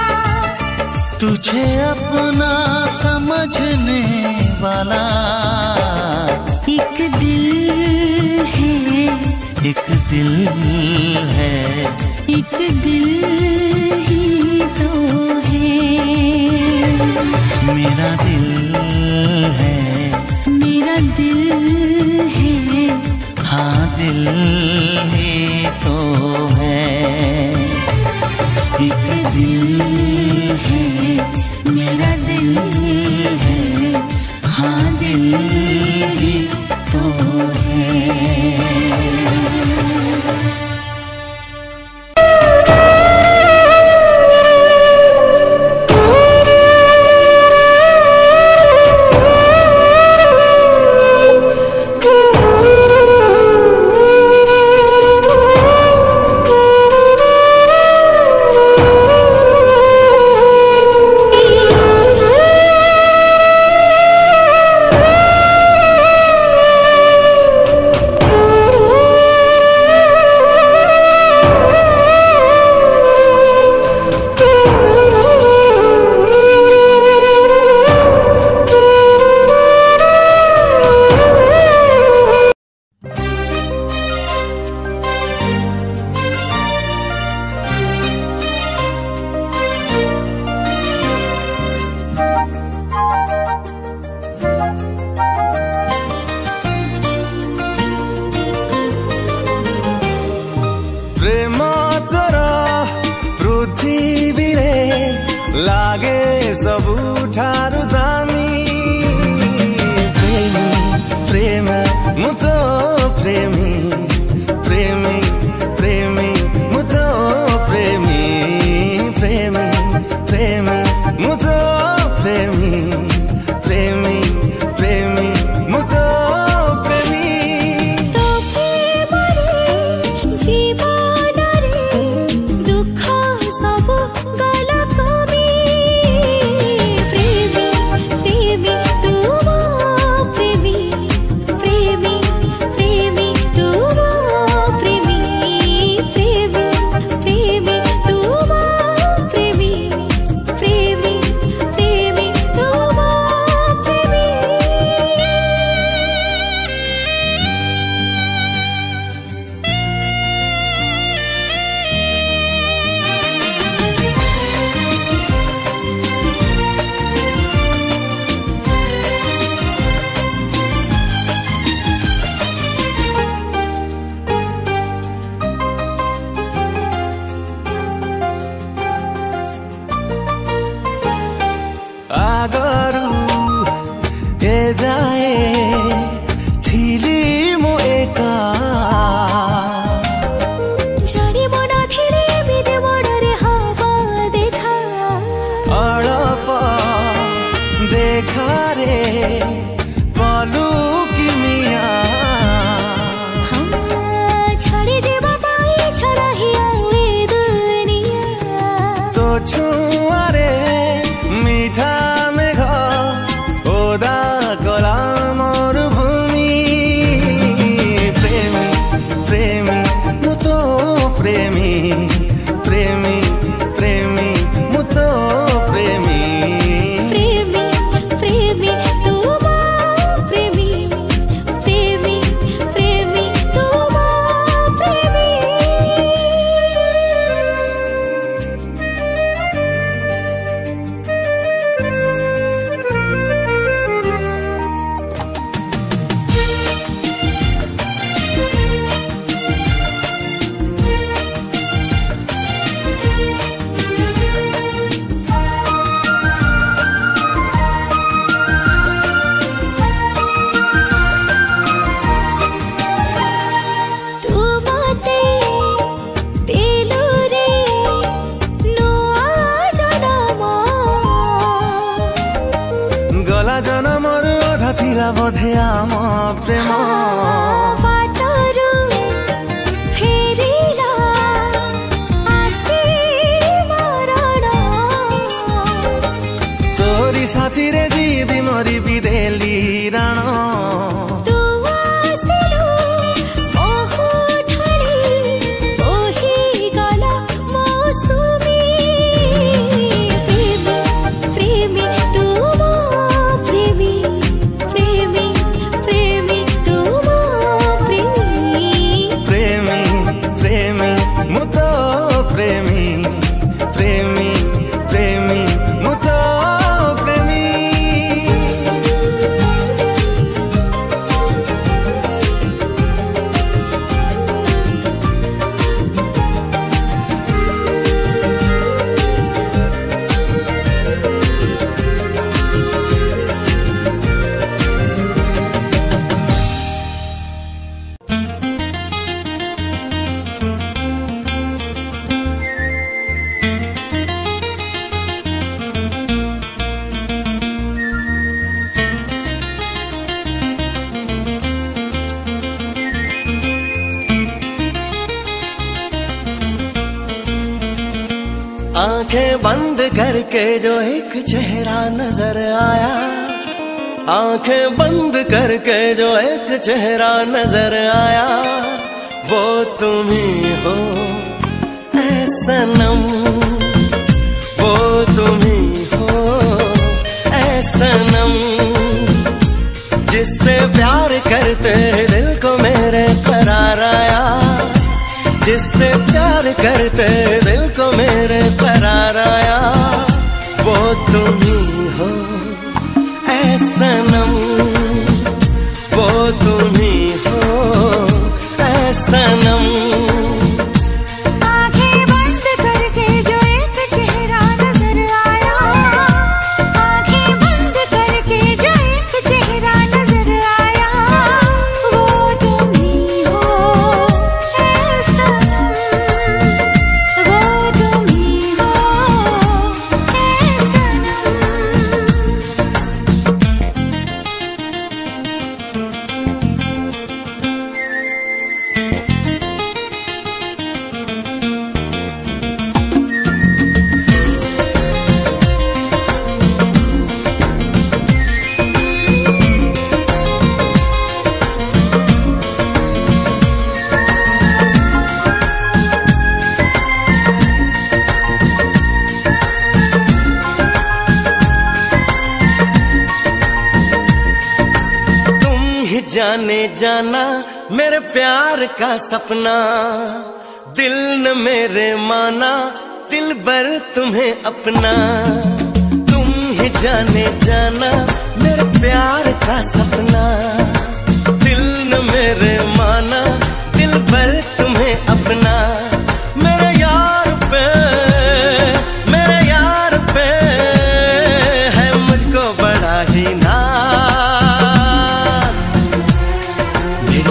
तुझे अपना समझने वाला एक दिल है, एक दिल है, एक दिल ही तो है। मेरा दिल है, मेरा दिल है, हाँ दिल ही तो है। एक दिल है, मेरा दिल है, हाँ दिल ही तो है। ସବୁଠାରୁ ଦାମୀ ପ୍ରେମୀ ପ୍ରେମ ମୁଁ ତ ପ୍ରେମୀ ପ୍ରେମୀ ପ୍ରେମୀ ମୁଁ ତ ପ୍ରେମୀ ପ୍ରେମୀ ପ୍ରେମୀ ମୁଁ ତ ପ୍ରେମୀ ପ୍ରେମୀ ପ୍ରେମୀ ମୁଁ ତ ପ୍ରେମୀ ଜୀବନରେ ଦୁଃଖ ସବୁ ଗଲା କମି ପ୍ରେମୀ जाए थिली मो एका जाने मना थिले बिदे बडरे हवा देखा अड़प देखा रे बोलू कि मिया हाँ छाड़ी जे बाबाई छड़ा ही आवे दुनिया तो छुआरे मीठा मेघ ओदा गला मरुभूमि प्रेमी प्रेमी मु तो प्रेमी प्रेमी प्रेमी मु तो प्रेमी प्रेमी प्रेमी तू मा प्रेमी प्रेमी प्रेमी तू मा प्रेमी तू बाते तेलू रे नुआ जनमा गला जनमर अधा थिला बोधे आम प्रेम बाटरू फेरिला आसी मरण तोरी साथी रे जीवी मरी बिदेली राण तू आसिलु ओहु ठाली ओही गला मौसुमी प्रेमी प्रेमी तू मो प्रेमी प्रेमी प्रेमी तू मो प्रेमी प्रेमी प्रेमी मु तो प्रेमी प्रेमी प्रेमी मु तो प्रेमी आंखें बंद करके जो एक चेहरा नजर आया आंखें बंद करके जो एक चेहरा नजर आया वो तुम ही हो ऐ सनम वो तुम ही हो ऐ सनम जिससे प्यार करते दिल को मेरे करार आया जिससे प्यार करते दिल को मेरे करार आया वो तुम ही हो ऐ सनम वो तुम ही हो ऐ सनम आंखें बंद करके जो एक चेहरा नजर आया आंखें बंद करके जो एक चेहरा नजर आया वो तुम ही हो ऐ सनम वो तुम ही हो ऐ सनम जाने जाना मेरे प्यार का सपना दिल न मेरे माना दिल भर तुम्हें अपना तुम ही जाने जाना मेरे प्यार का सपना दिल न मेरे माना दिल भर तुम्हें अपना मेरे यार पे है मुझको बड़ा ही नाज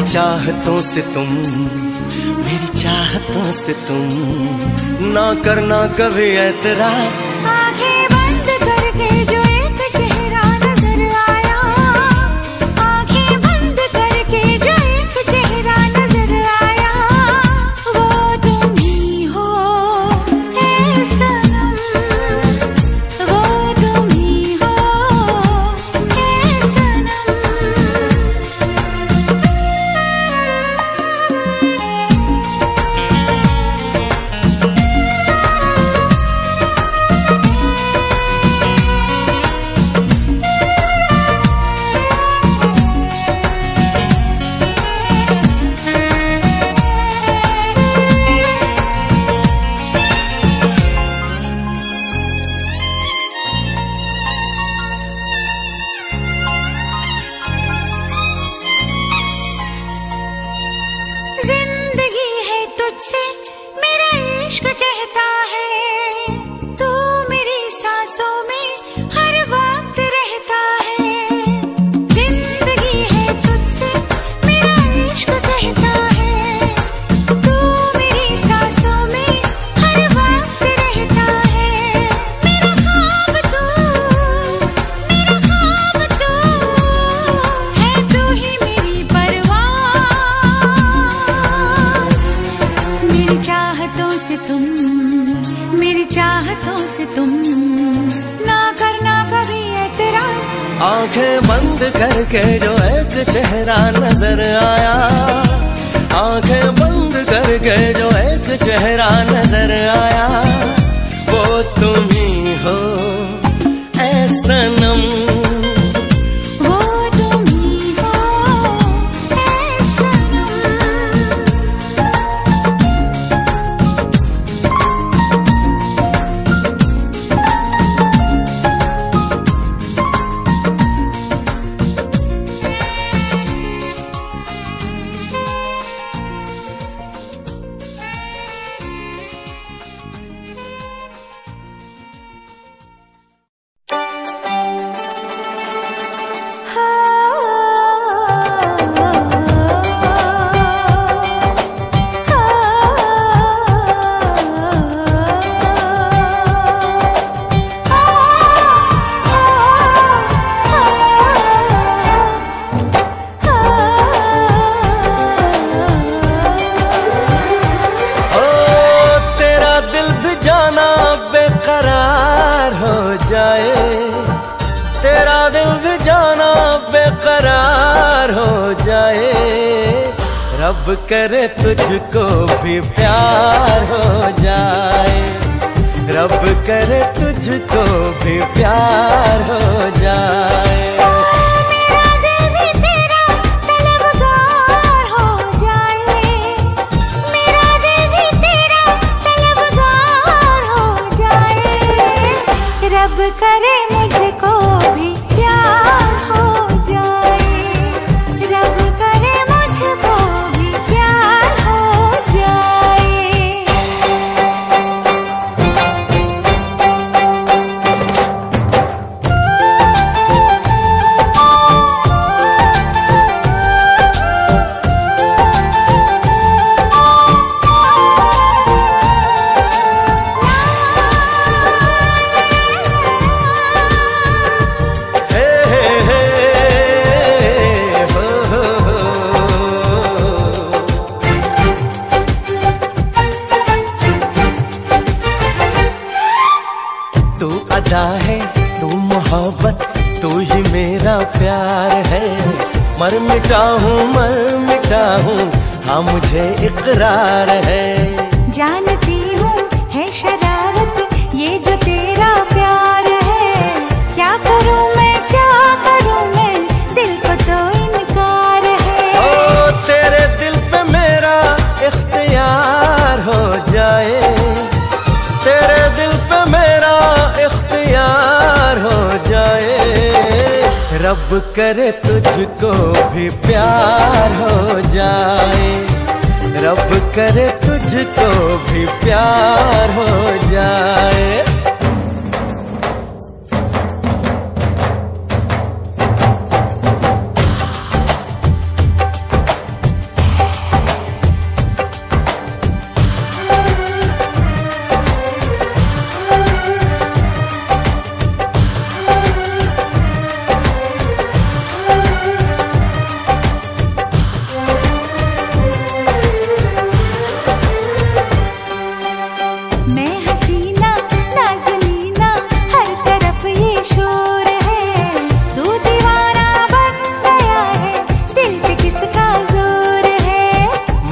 चाहतों से तुम, मेरी चाहतों से तुम ना करना कभी ऐतराज। आंखें बंद करके जो एक चेहरा नजर आया, आंखें बंद करके जो एक चेहरा नजर आया, वो तुम ही हो ऐ सनम, वो तुम ही हो ऐ सनम। जिंदगी है तुझसे मेरा इश्क कहता है, तू मेरी सांसों में हर वक्त रहता है। जिंदगी है तुझसे मेरा इश्क कहता है, तू मेरी सांसों में हर वक्त रहता है। मेरा ख्वाब तू है, तू ही मेरी परवाज़। मेरी चाहतों से तुम, मेरी चाहतों से तुम ना करना कभी ऐतराज। आंखें बंद करके जो एक चेहरा नजर आया, आंखें बंद करके जो एक चेहरा नजर आया, वो तुम ही हो ऐ सनम, वो तुम ही हो ऐ सनम। ओ तेरा दिल भी जाना बेकरार हो जाए, तेरा दिल भी जाना बेकरार हो जाए, रब करे तुझको भी प्यार हो जाए, रब करे तुझको भी प्यार हो जाए। मेरा दिल भी तेरा तलबगार हो जाए, मेरा दिल भी तेरा तलबगार हो जाए, रब करे मुझको भी प्यार हो जाए, रब करे मुझको भी प्यार हो जाए। हे हे हे हो हो। तू अदा है, तू मोहब्बत, तू ही मेरा प्यार है। मर मिटा हूँ हाँ मुझे इकरार है। जानती हूँ है शरारत ये जो तेरा प्यार है, क्या करूँ मैं दिल को तो इनकार है। ओ तेरे दिल पे मेरा इख्तियार हो जाए, तेरे दिल पे मेरा इख्तियार हो जाए, रब करे तुझको भी प्यार हो जाए, रब करे तुझको भी प्यार हो जाए।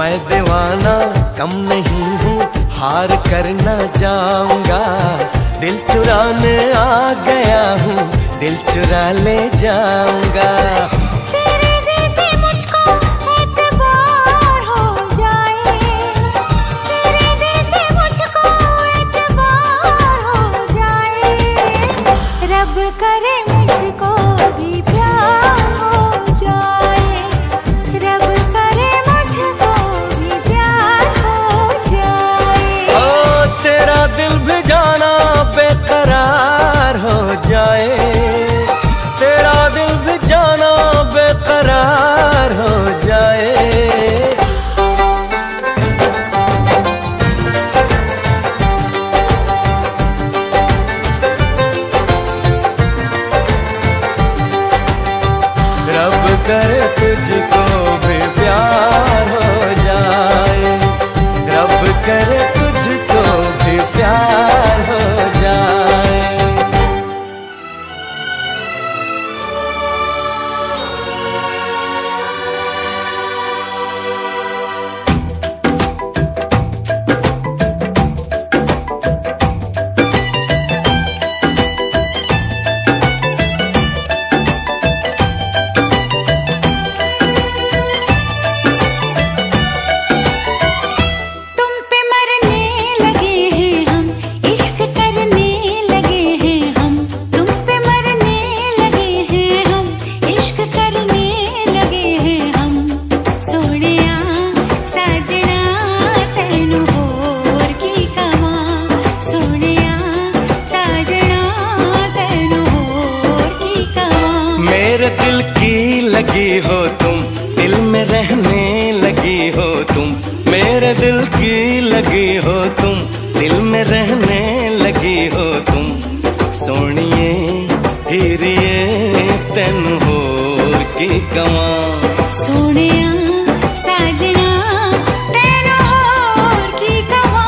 मैं दीवाना कम नहीं हूँ, हार कर न जाऊंगा। दिल चुराने आ गया हूँ, दिल चुरा ले जाऊंगा। तेरे दिल पे मुझको एतबार हो जाए, तेरे दिल पे मुझको एतबार हो जाए। रब करे मुझको भी प्यार हो जाए, रब करे मुझको भी प्यार हो जाए। ओ तेरा दिल भी जाना बेकरार हो जाए, तेरा दिल भी जाना बेकरार हो जाए। रब करे तुझको भी प्यार हो जाए, रब करे तुझको भी प्यार हो जाए। तुम पे मरने लगे हैं हम, इश्क करने लगे हैं हम। तुम पे मरने लगे हैं हम, इश्क करने लगे हैं हम। सोनिया साजना तैनू होर की कवा, सोनिया साजना तैनू होर की कवा। मेरे दिल की लगी हो तुम, दिल में रहने लगी हो तुम। मेरे दिल की लगी हो तुम, दिल में रहने लगी हो तुम। सोनिए हीरिए तैनू होर की कवा। सोनिया साजना तैनू होर की कवा।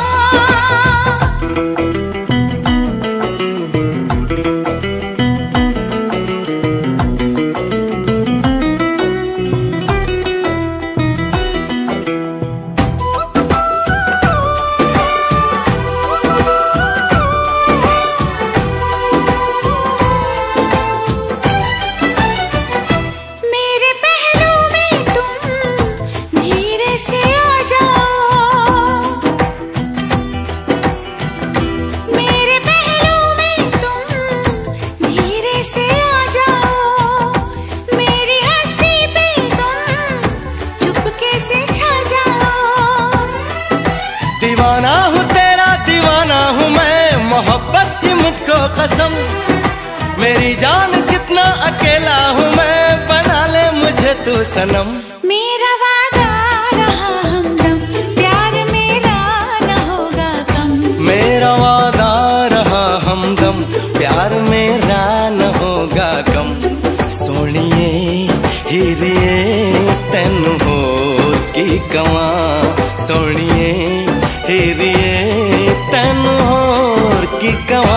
मेरे पहलू में तुम धीरे से आ जाओ, मेरे पहलू में तुम धीरे से आ जाओ। मेरी हस्ती पे तुम चुपके से छा जाओ। दीवाना हूँ तेरा, दीवाना हूँ मैं, मोहब्बत की मुझको कसम। मेरी जान कितना अकेला हूँ मैं, बना ले मुझे तू सनम। मेरा वादा रहा हमदम, प्यार मेरा न होगा कम। मेरा वादा रहा हमदम, प्यार मेरा न होगा कम। सोनिए हीरिए तैनू होर की कवा। सोनिए हीरिए तैनू होर की कवा।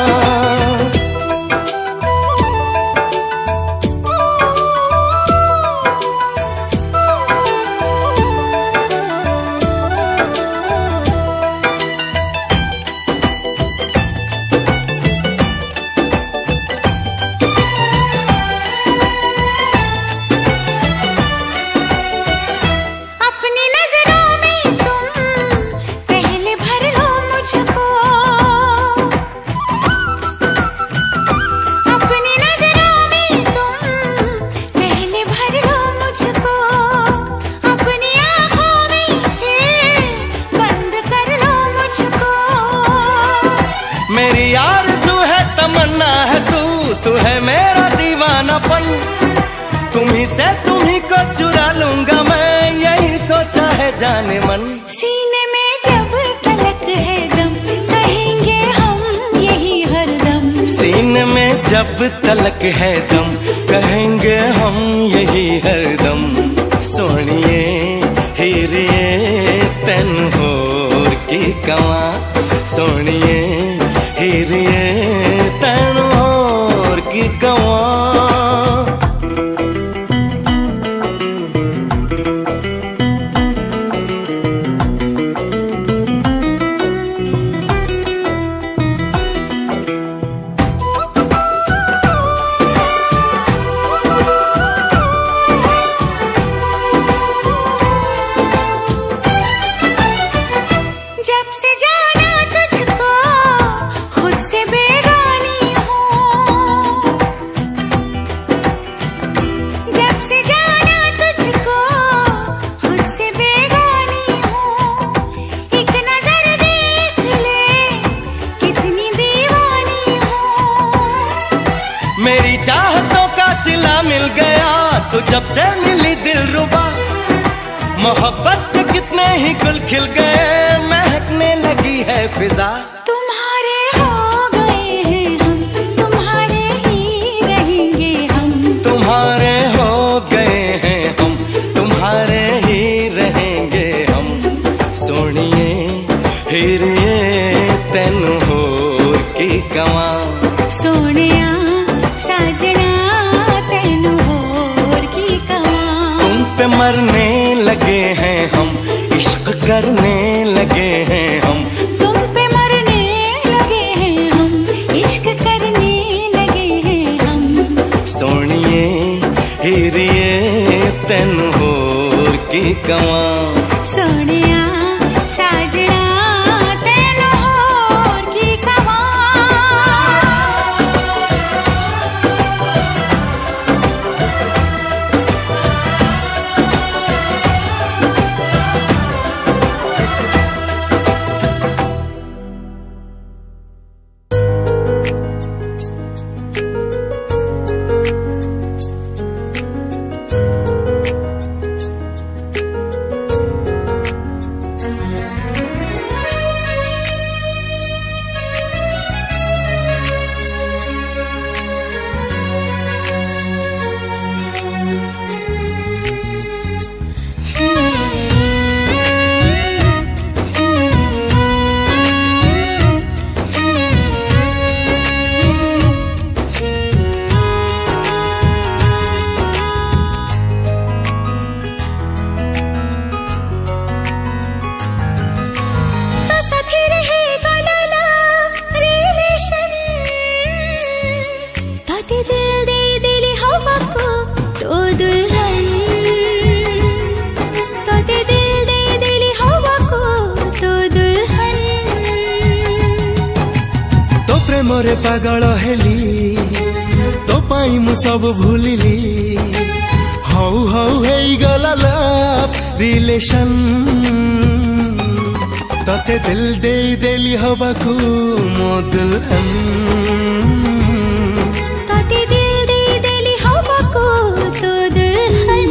अपनी नजरों में तुम पहले भर लो मुझको, अपनी नजरों में तुम पहले भर लो मुझको। अपनी आँखों में फिर बंद कर लो मुझको। मेरी आरज़ू है, तमन्ना है तू है मेरा दीवानापन। तुम्ही से तुम्ही को चुरा लूंगा मैं, यही सोचा है जाने मन। सीने में जब तलक है दम, कहेंगे हम यही हरदम। सीने में जब तलक है दम, कहेंगे हम यही हरदम। सोनिए हीरिए तैनू होर की कवा। सोनिए हीरिए तैनू होर की कवा। जब से मिली दिलरुबा, मोहब्बत के कितने ही गुल खिल गए, महकने लगी है फिजा। तुम्हारे हो गए हैं हम, तुम्हारे ही रहेंगे हम। तुम्हारे हो गए हैं हम, तुम्हारे ही रहेंगे हम। सोनिए हीरिए तेनू होर की कवां, सोनिया साजना तेनू होर की कवां। तुम पे मरने लगे हैं हम, इश्क करने लगे हैं हम। तुम पे मरने लगे हैं हम, इश्क करने लगे हैं हम। सोनिए हीरिए तेनू होर की कवां, सोनिया साजना तेनू होर की कवां। मोरे पागल हेली तो पाई मु सब भूलिली। हौ हौ हे गला लव रिलेशन, तते दिल दे देली हवाकू मो दुल्हन। तते दिल दे देली हवाकू तो दुल्हन।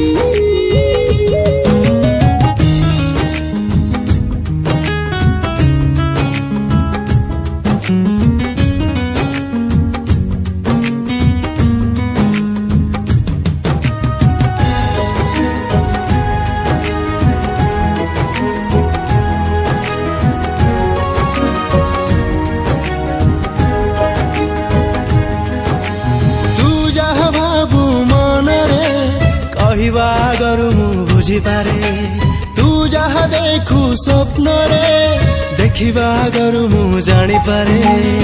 कहवागरु मु बुझिपारे, तू जहा देखु स्वप्न रे देखिबागरु मु जानिपारे।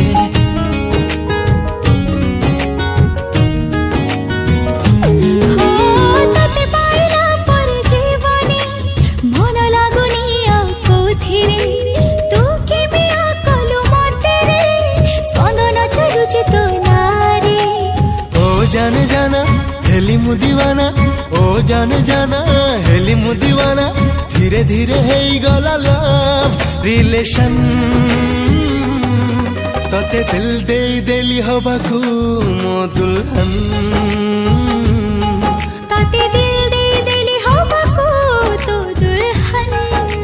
तते पाइला पर जीवनी मन लागुनी आ कोथिरे। तू केमिया कलु मते रे स्पंदन चलुची तो नारी। ओ जाने जाना हेली मु दीवाना, ओ जाने जाना हेली मु दीवाना। धीरे धीरे हे गला लव रिलेशन, तते दिल दे देली हवाकू मो दुल्हन। तते दिल दे देली हवाकू तो दुल्हन।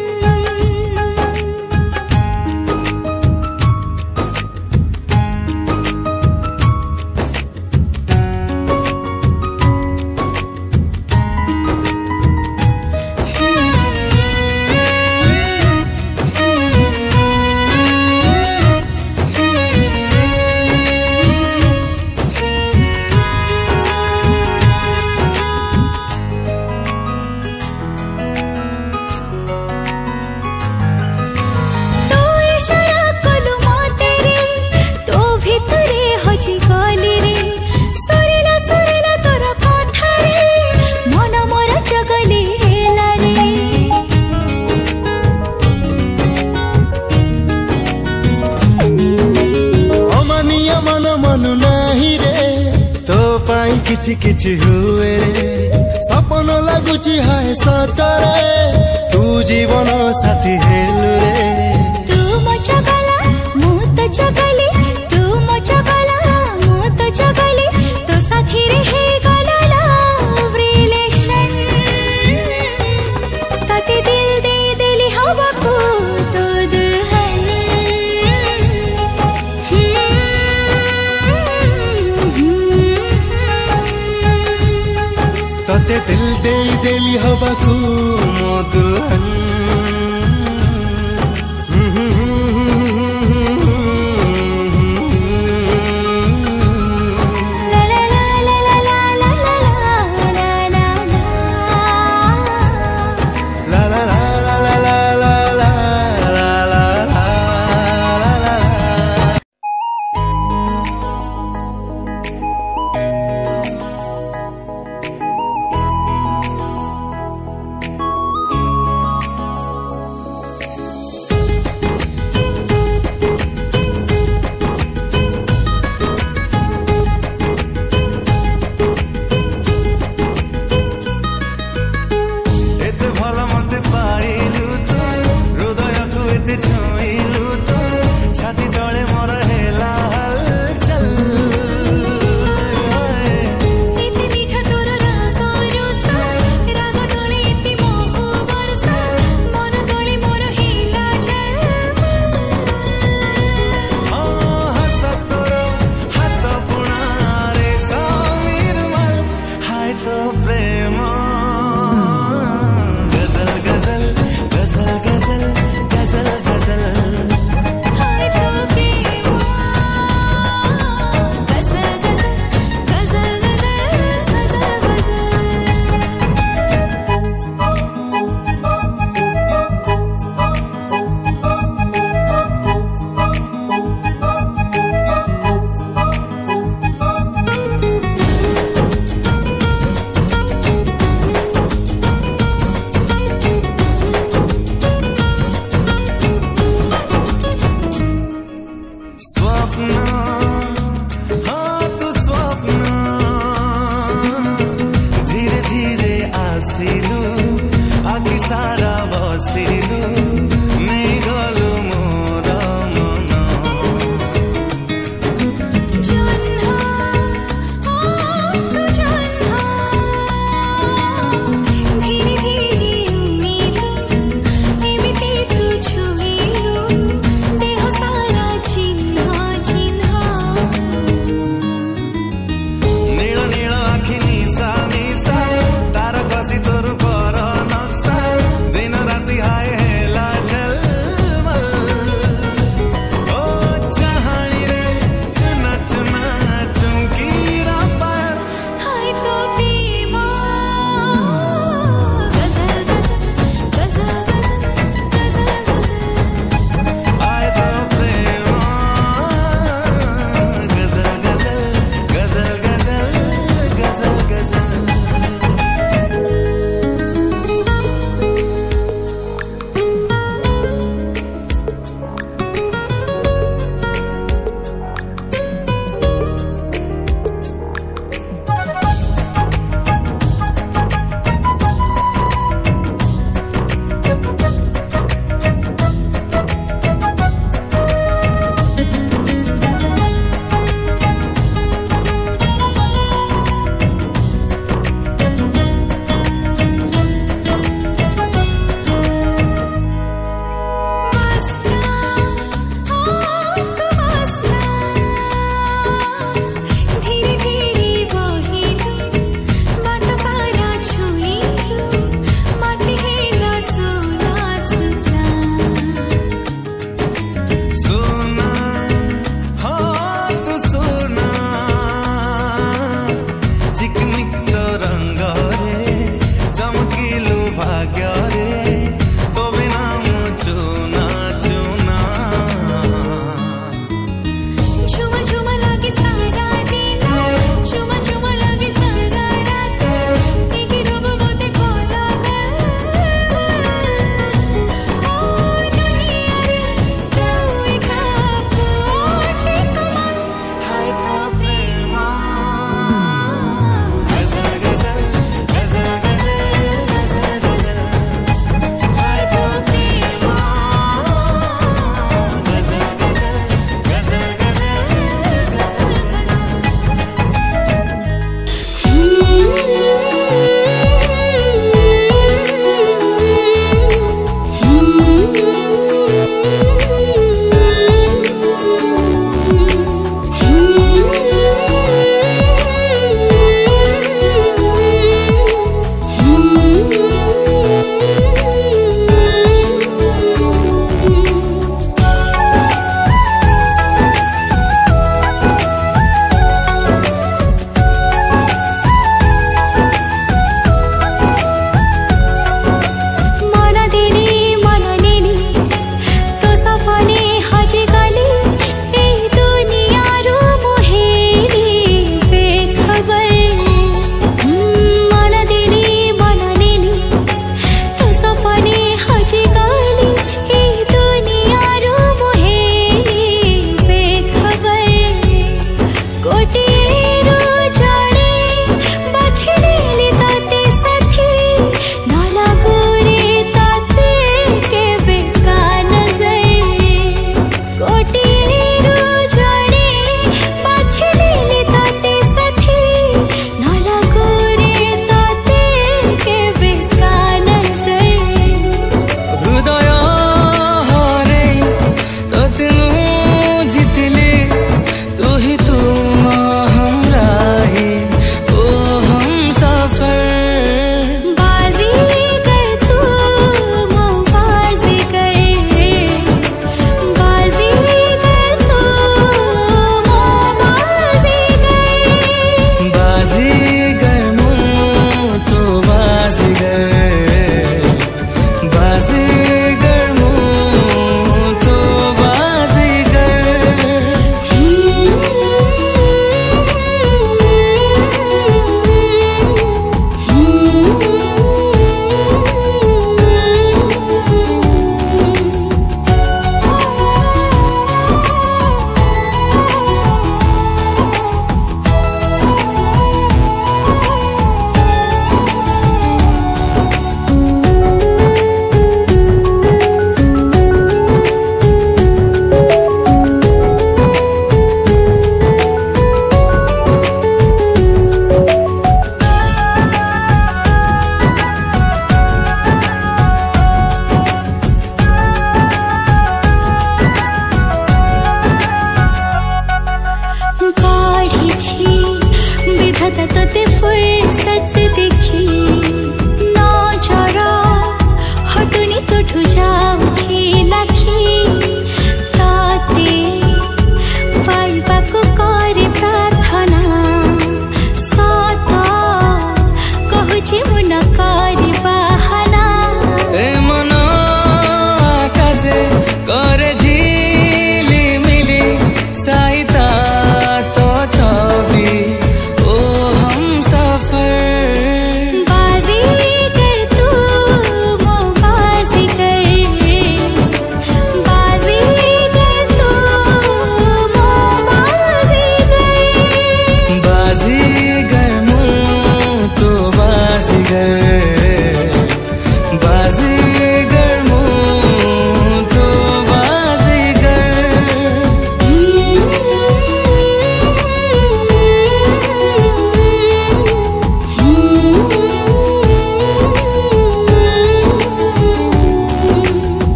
किछि किछि हुए रे सपन लागुची हाय सतरे। तू जीवन साथी हेलु रे। तू मो चगला मु तो चगली, तू मो चगला मु तो चगली। तो साथी रे हे गला लव रिलेशन। हबाकू मो दुल्हन तार कसी तोर पर नक्शा दिन राति हाय हेला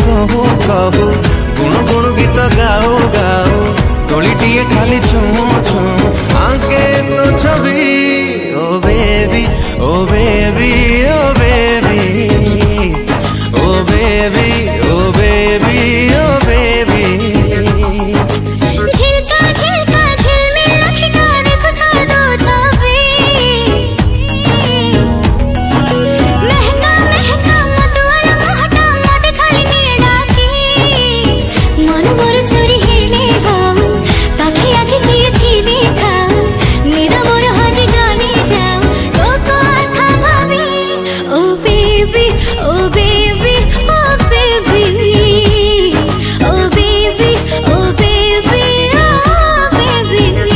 कहू कहू गुण गुण गीत गाओ गाओ तोड़ीटिए खाली छुँ छुँ आंके तो छवि oh baby oh baby oh baby oh baby oh baby oh baby झिलका झिलका झिलमिल अखिटा देखो था दो छवि महका महका मधुआला मोहटा मत खाली नेड़ा की मन मोर चोरी हेले हाउ पाखे आगे किए थीले खाऊ निद मोर हजी गाने जाऊ तो कथा भाभी oh baby oh baby oh baby oh baby oh baby oh baby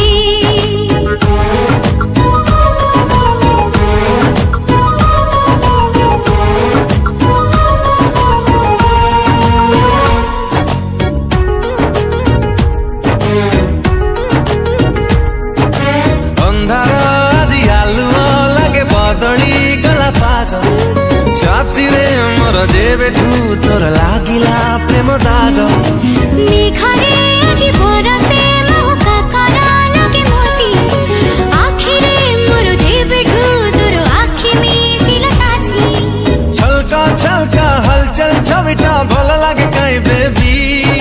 अंधार आजी आलुओ लगे बदली गला पाग छातीरे मोर जेबेठू तोर लागिला प्रेम दाग मेघारे आजी बरसे मोहका करा लगे मोती आखिरे मोर जेबेठू तोर आखि मिसिला साथी छलका छलका हलचल छविटा भल लागे काई बेबी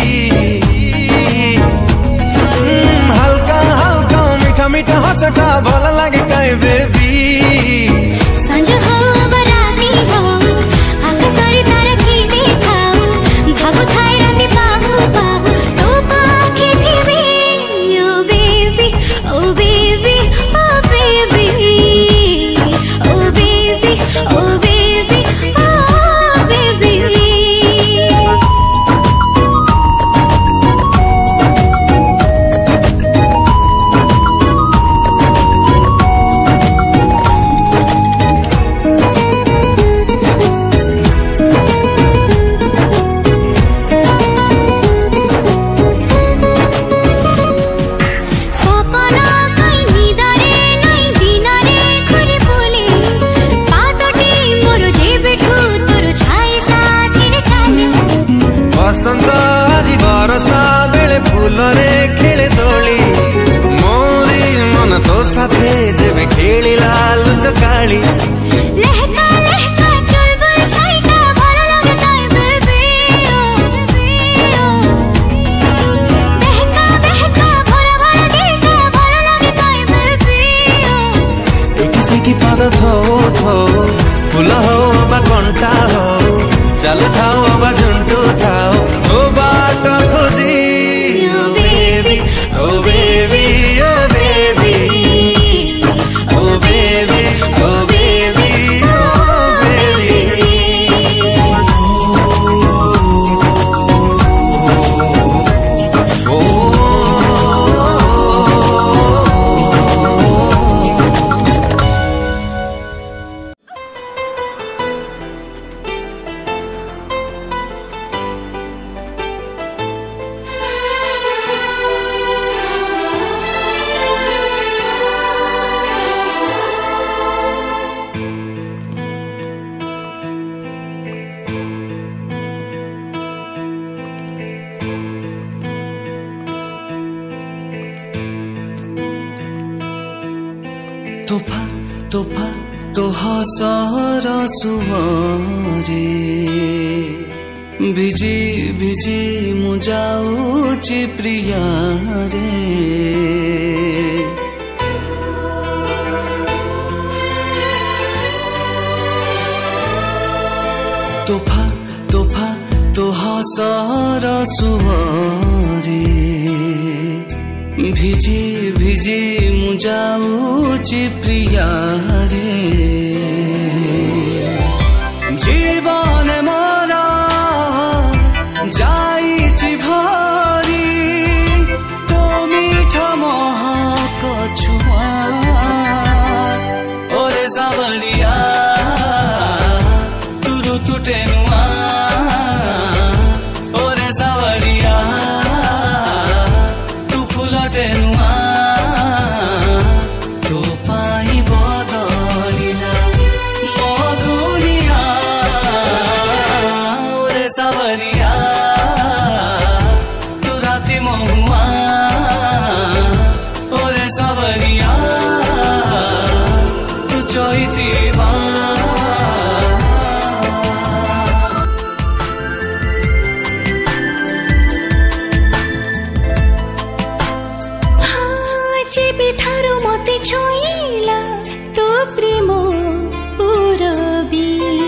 हल्का हल्का मीठा मीठा हंसटा भल लागे काई बेबी संज हो बराती हो आकाशरे तारा की देखाओ भाबु थाई राती पाहु पाहु तो पाखे थीबी oh baby oh baby oh baby oh baby oh baby oh baby सपना काई निदारे नाई दिनारे घुरी बोले पातटी मोर जेबेठू तोर छाई साथी रे छाया बसंत आजी बरसा बेले फूलरे खेले दोली मोरी मन तो साथे जेबे खेलिला लुचकाली लहका लहका चुलबुल छाईटा भल लागे ताई बेबी ओ बहका बहका भोला भोला दिलटा भल लागे ताई बेबी ओ इटी सिटी पाद थो थो फूल हो बा कंटा हो चालू थाओ बा झुंटू थाओ ओ बाट खोजी oh baby oh baby oh baby oh baby oh baby oh baby तोफा तोफा तो हसर सुवरे भिजी भिजी मु जाऊची प्रिया रे तोफा तोफा तो हसर सुवरे भिजी भिजी मु जाऊची प्रिया रे जीवन मोरा जाईची भारी तो मीठा महक छुआ ओरे सावरिया तुरु तुटेनुआ ओरे सावरिया तू फुलटेनुआ तो पाई बदल सवरिया तू राती महुआ ओरे सवरिया तू चोइती ଠାରୁ ମତେ ଛୁଇଁଲା ତୋ ପ୍ରେମ ପୁରବି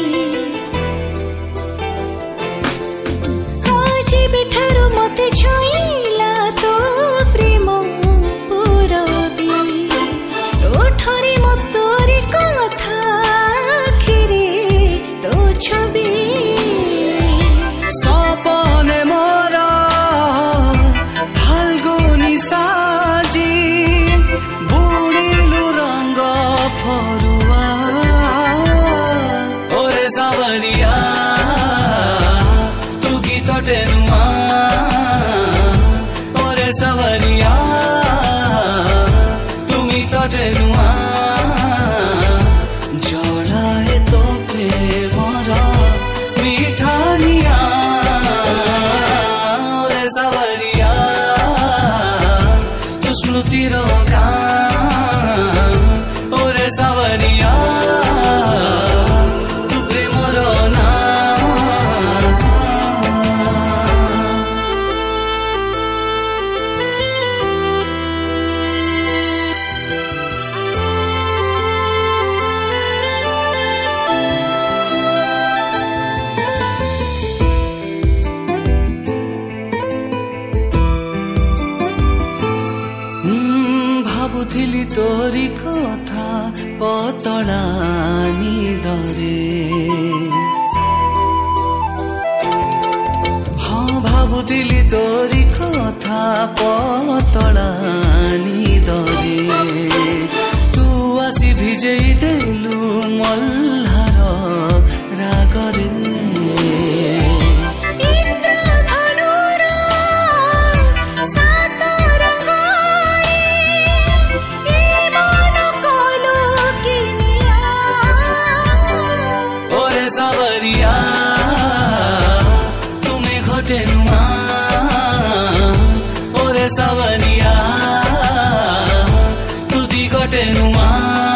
ଯେବେ ଠାରୁ ମତେ ଛୁଇଁଲା ତୋ ପ୍ରେମ ପୁରବି ଓଠରେ ମୋ ତୋରି କଥା ଆଖିରେ ତୋ ଛବି ସପନେ ମୋର ଫାଲ୍ଗୁନି ସାଜି बुड़िलु रंग फरुआ ओरे सवरिया तू गीत टेनुआ ओरे सवरिया तुमी तो टेनुआ जड़ाए तो प्रेमर मिठानिया ओरे सवरिया तू स्मृतिर ओरे सवरिया तू प्रेमर ना ଭାବୁଥିଲି ତୋରି କଥା ପତଳା ନିଦରେ ହଁ ଭାବୁଥିଲି ତୋରି କଥା ପତଳା ନିଦରେ ତୁ ଆସି ଭିଜେଇ ଦେଲୁ ମଲ୍ହାର ରାଗରେ सवरिया तुम्हें घटे नुआ ओरे सवरिया तू दी घटे नुआ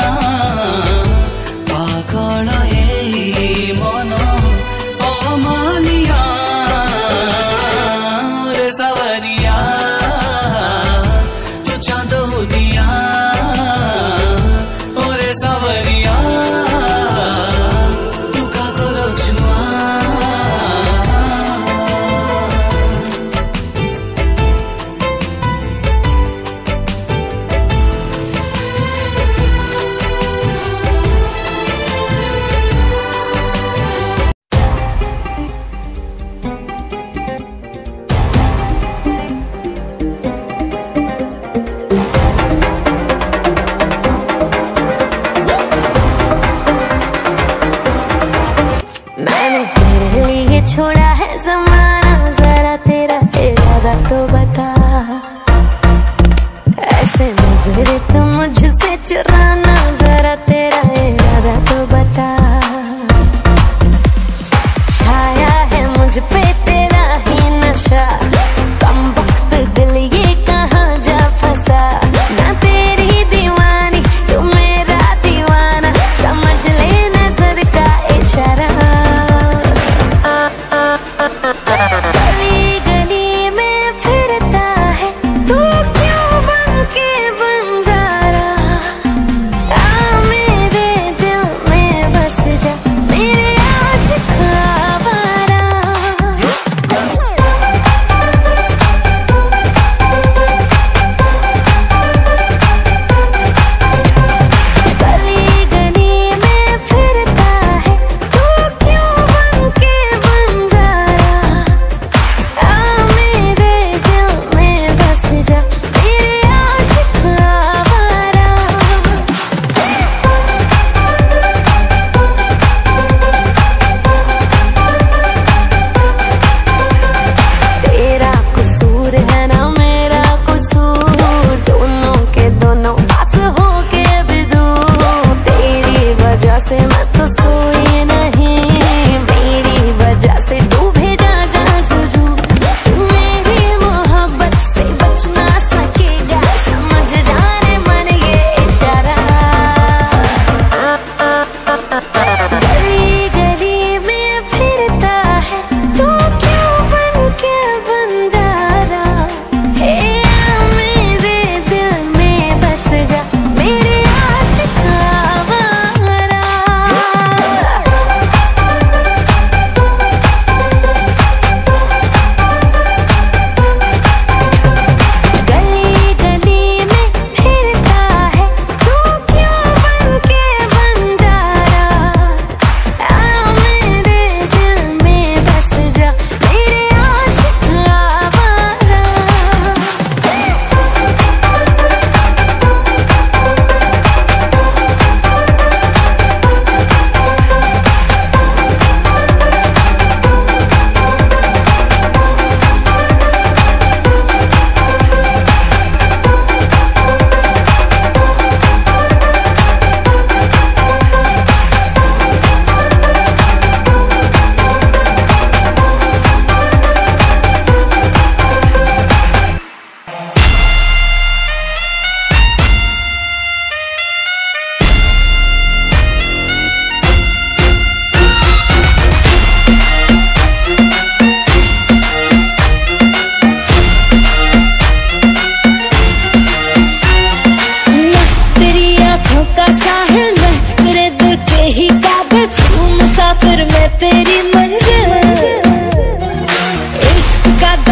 पागल ए मन अमानिया ओरे सवरिया तू चांद दिया ओरे सवरिया छोड़ा है ज़माना जरा तेरा इरादा तो बता ऐसे नजरे तो मुझसे चुराना जरा तेरा इरादा तो बता छाया है मुझ पे तेरा ही नशा कम वक्त दिल ये कहाँ जा फंसा ना तेरी दीवानी तू मेरा दीवाना समझ ले नजर का इशारा गली गली में फिरता है तू क्यों बन के बंजारा आ मेरे दिल में बस जा मेरे आशिक आवारा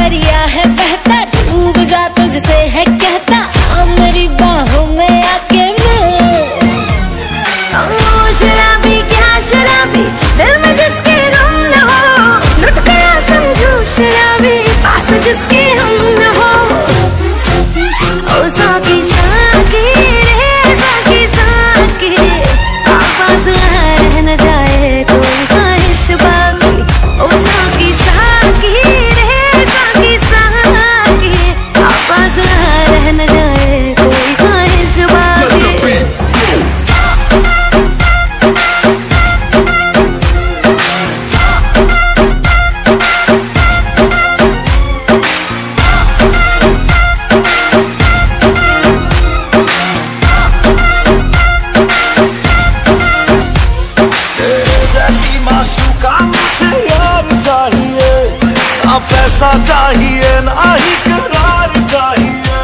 दरिया है बहता, डूब जा तुझसे है कहता, आ मेरी बाहों में आके शराबी क्या शराबी, दिल में जिसके गम न हो, लुट गया समझो शराबी, पास जिसके हम न हो। ओ साकी साकी रे साकी साकी, आवाज रह न जाए कोई ख्वाहिश बाकी। ओ साकी साकी रे साकी साकी, आवाज रह न जाए कोई ख्वाहिश बाकी। पैसा चाहिए ना ही करार चाहिए,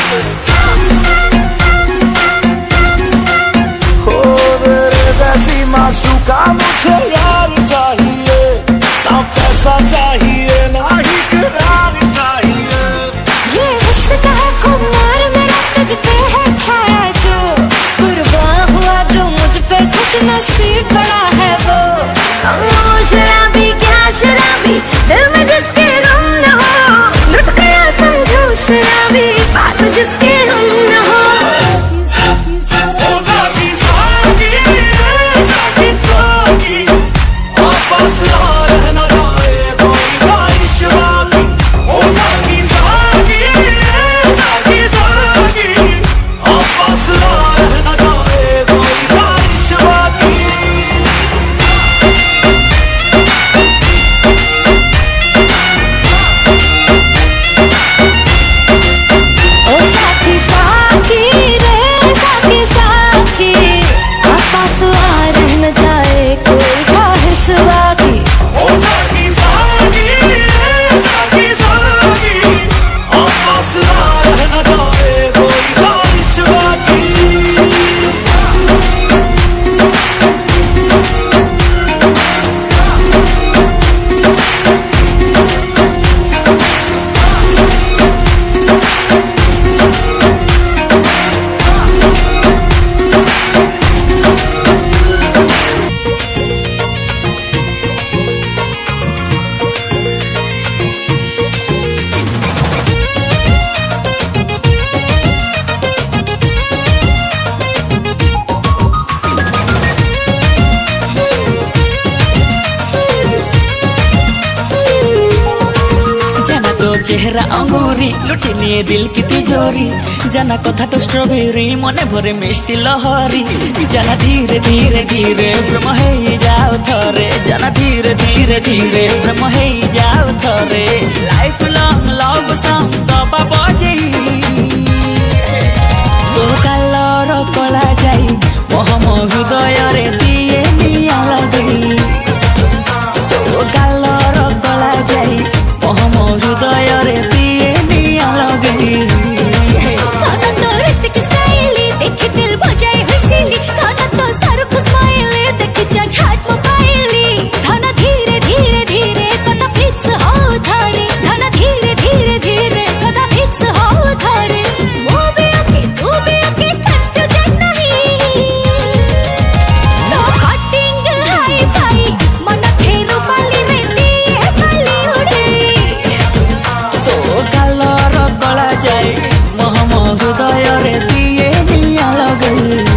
हो तेरे जैसी माशूका मुझे यार चाहिए, ना पैसा चाहिए ना ही करार चाहिए। ये इश्क का है खुमार मेरा तुझ पे है छाया, जो कुर्बान हुआ जो मुझ पे खुश नसीब बड़ा है वो। ओ शराबी क्या शराबी, दिल में जिसके गम न हो, लुट गया समझो शराबी, पास जिसके हम न हो। ओ साकी साकी रे साकी साकी, आपस रह न जाए कोई ख्वाहिश बाकी। ओ साकी साकी रे साकी साकी, आपस रह न जाए कोई ख्वाहिश बाकी। ओ साकी साकी रे साकी साकी, आपस रह न जाए कोई ख्वाहिश बाकी। ओ साकी साकी रे साकी साकी, आपस रह न जाए कोई ख्वाहिश बाकी। जाना तो चेहरा अंगूरी लुटी निये दिल की तिजोरी, जाना कथा तो स्ट्रॉबेरी मने भरे मिष्टी लहरी। जाना धीरे धीरे धीरे प्रेम हे जाओ थरे, जाना धीरे धीरे धीरे प्रेम हे जाओ थरे। लाइफ लॉन्ग लव सॉन्ग दबा बजे तो कालर कला जाई, मोहम हृदय रे दिए निया लगे। तो कालर कला जाई, मोहम हृदय रे दिए निया लगे। खाना तो ऋतिक स्टाइल देख दिल बजाए हसीली, खाना तो सारुख स्माइल देख जज हार्ट मोबाइली। खाना धीरे धीरे धीरे कथा फिक्स हो थारे, खाना धीरे धीरे धीरे कथा फिक्स हो थारे। वो भी आके तू भी आके कंफ्यूजन नहीं, तो कटिंग हाई फाई मन फेरू बाली रे दिए बाली उड़े। तो कालर कला जाए, मोहम हृदय रे दिए निया लगे।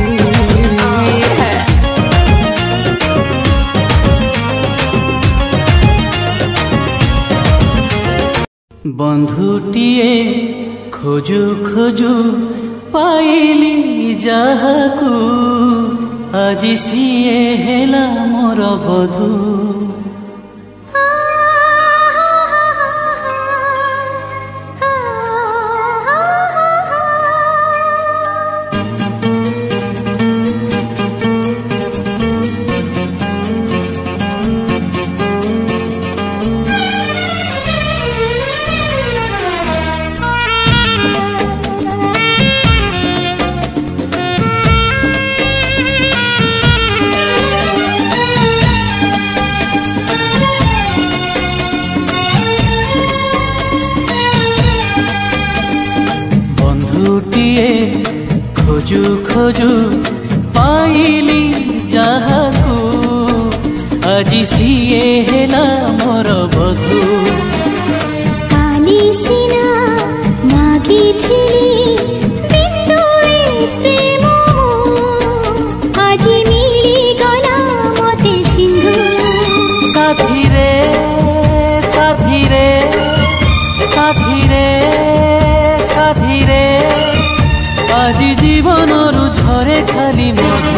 बंधुटिए खोजु खोजु पाइली जाहाकू, आजी सिए हेला मोर बधू। गोटिए खोजू खोजू पाइली जाहाकू আজি সিয়ে হেলা মোর বধু काली सिना मागिथिली बिंदुए प्रेम আজি मिली गला मते सिंधु साथी रे साथी रे साथी रे साथी रे আজি জীবনরু ঝরে খালি মধু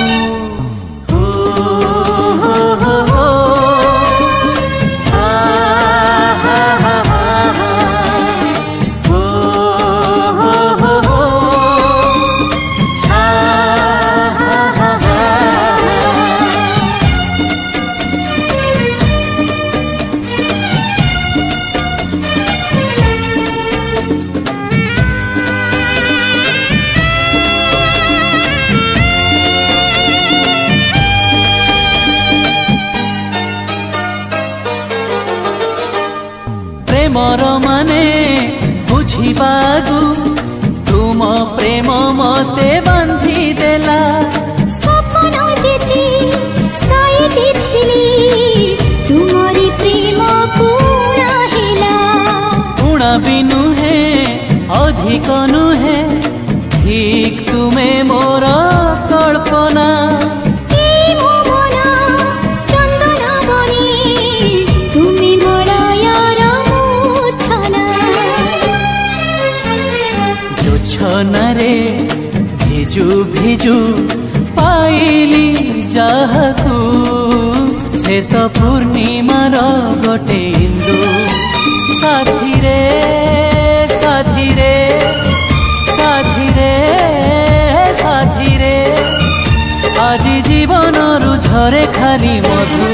प्रेमर माने बुझिबागु तुम प्रेम मते बांधी देला सपन जेती साइती थिली तुमरी प्रेम पूरा हिला उणा बिनु है अधिक नुहे ठीक तुमे मोर कल्पना छनरे भिजु भिजु पाइली जाहाकू से तो पूर्णिमार गोटे इंदु साथी रे साथी रे साथी रे साथी रे আজি জীবনরু ঝরে খালি মধু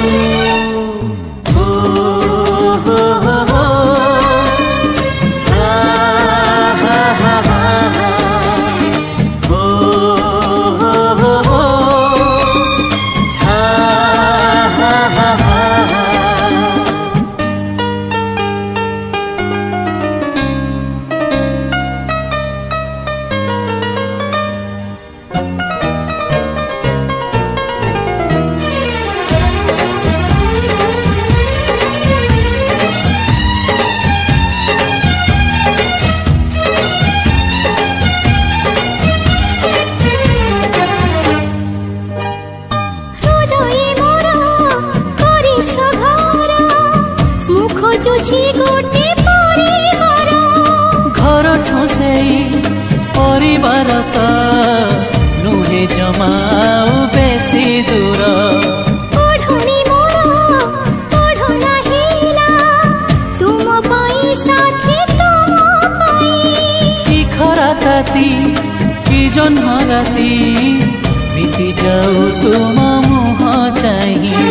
घर ठुसेई परिवार त नुहे जमाऊ बेसी दूर पढ़नी मोर पढ़ना हिला तुम पाई साथी तुम पाई की खरा ताती की जन्म राती बीती जाऊ तुम मुह चाही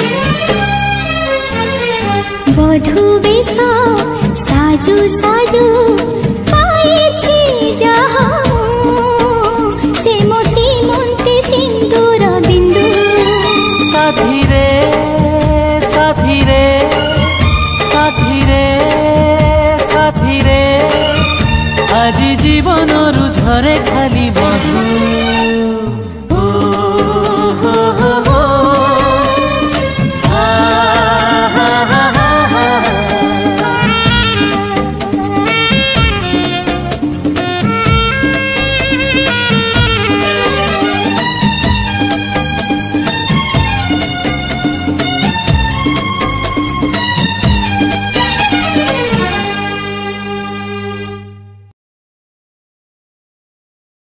बधु बेस साजु साजु पाइछि जहा से मोसी मन्ते सिंदूर बिंदु साथी रे साथी रे साथी रे साथी रे আজি জীবনরু ঝরে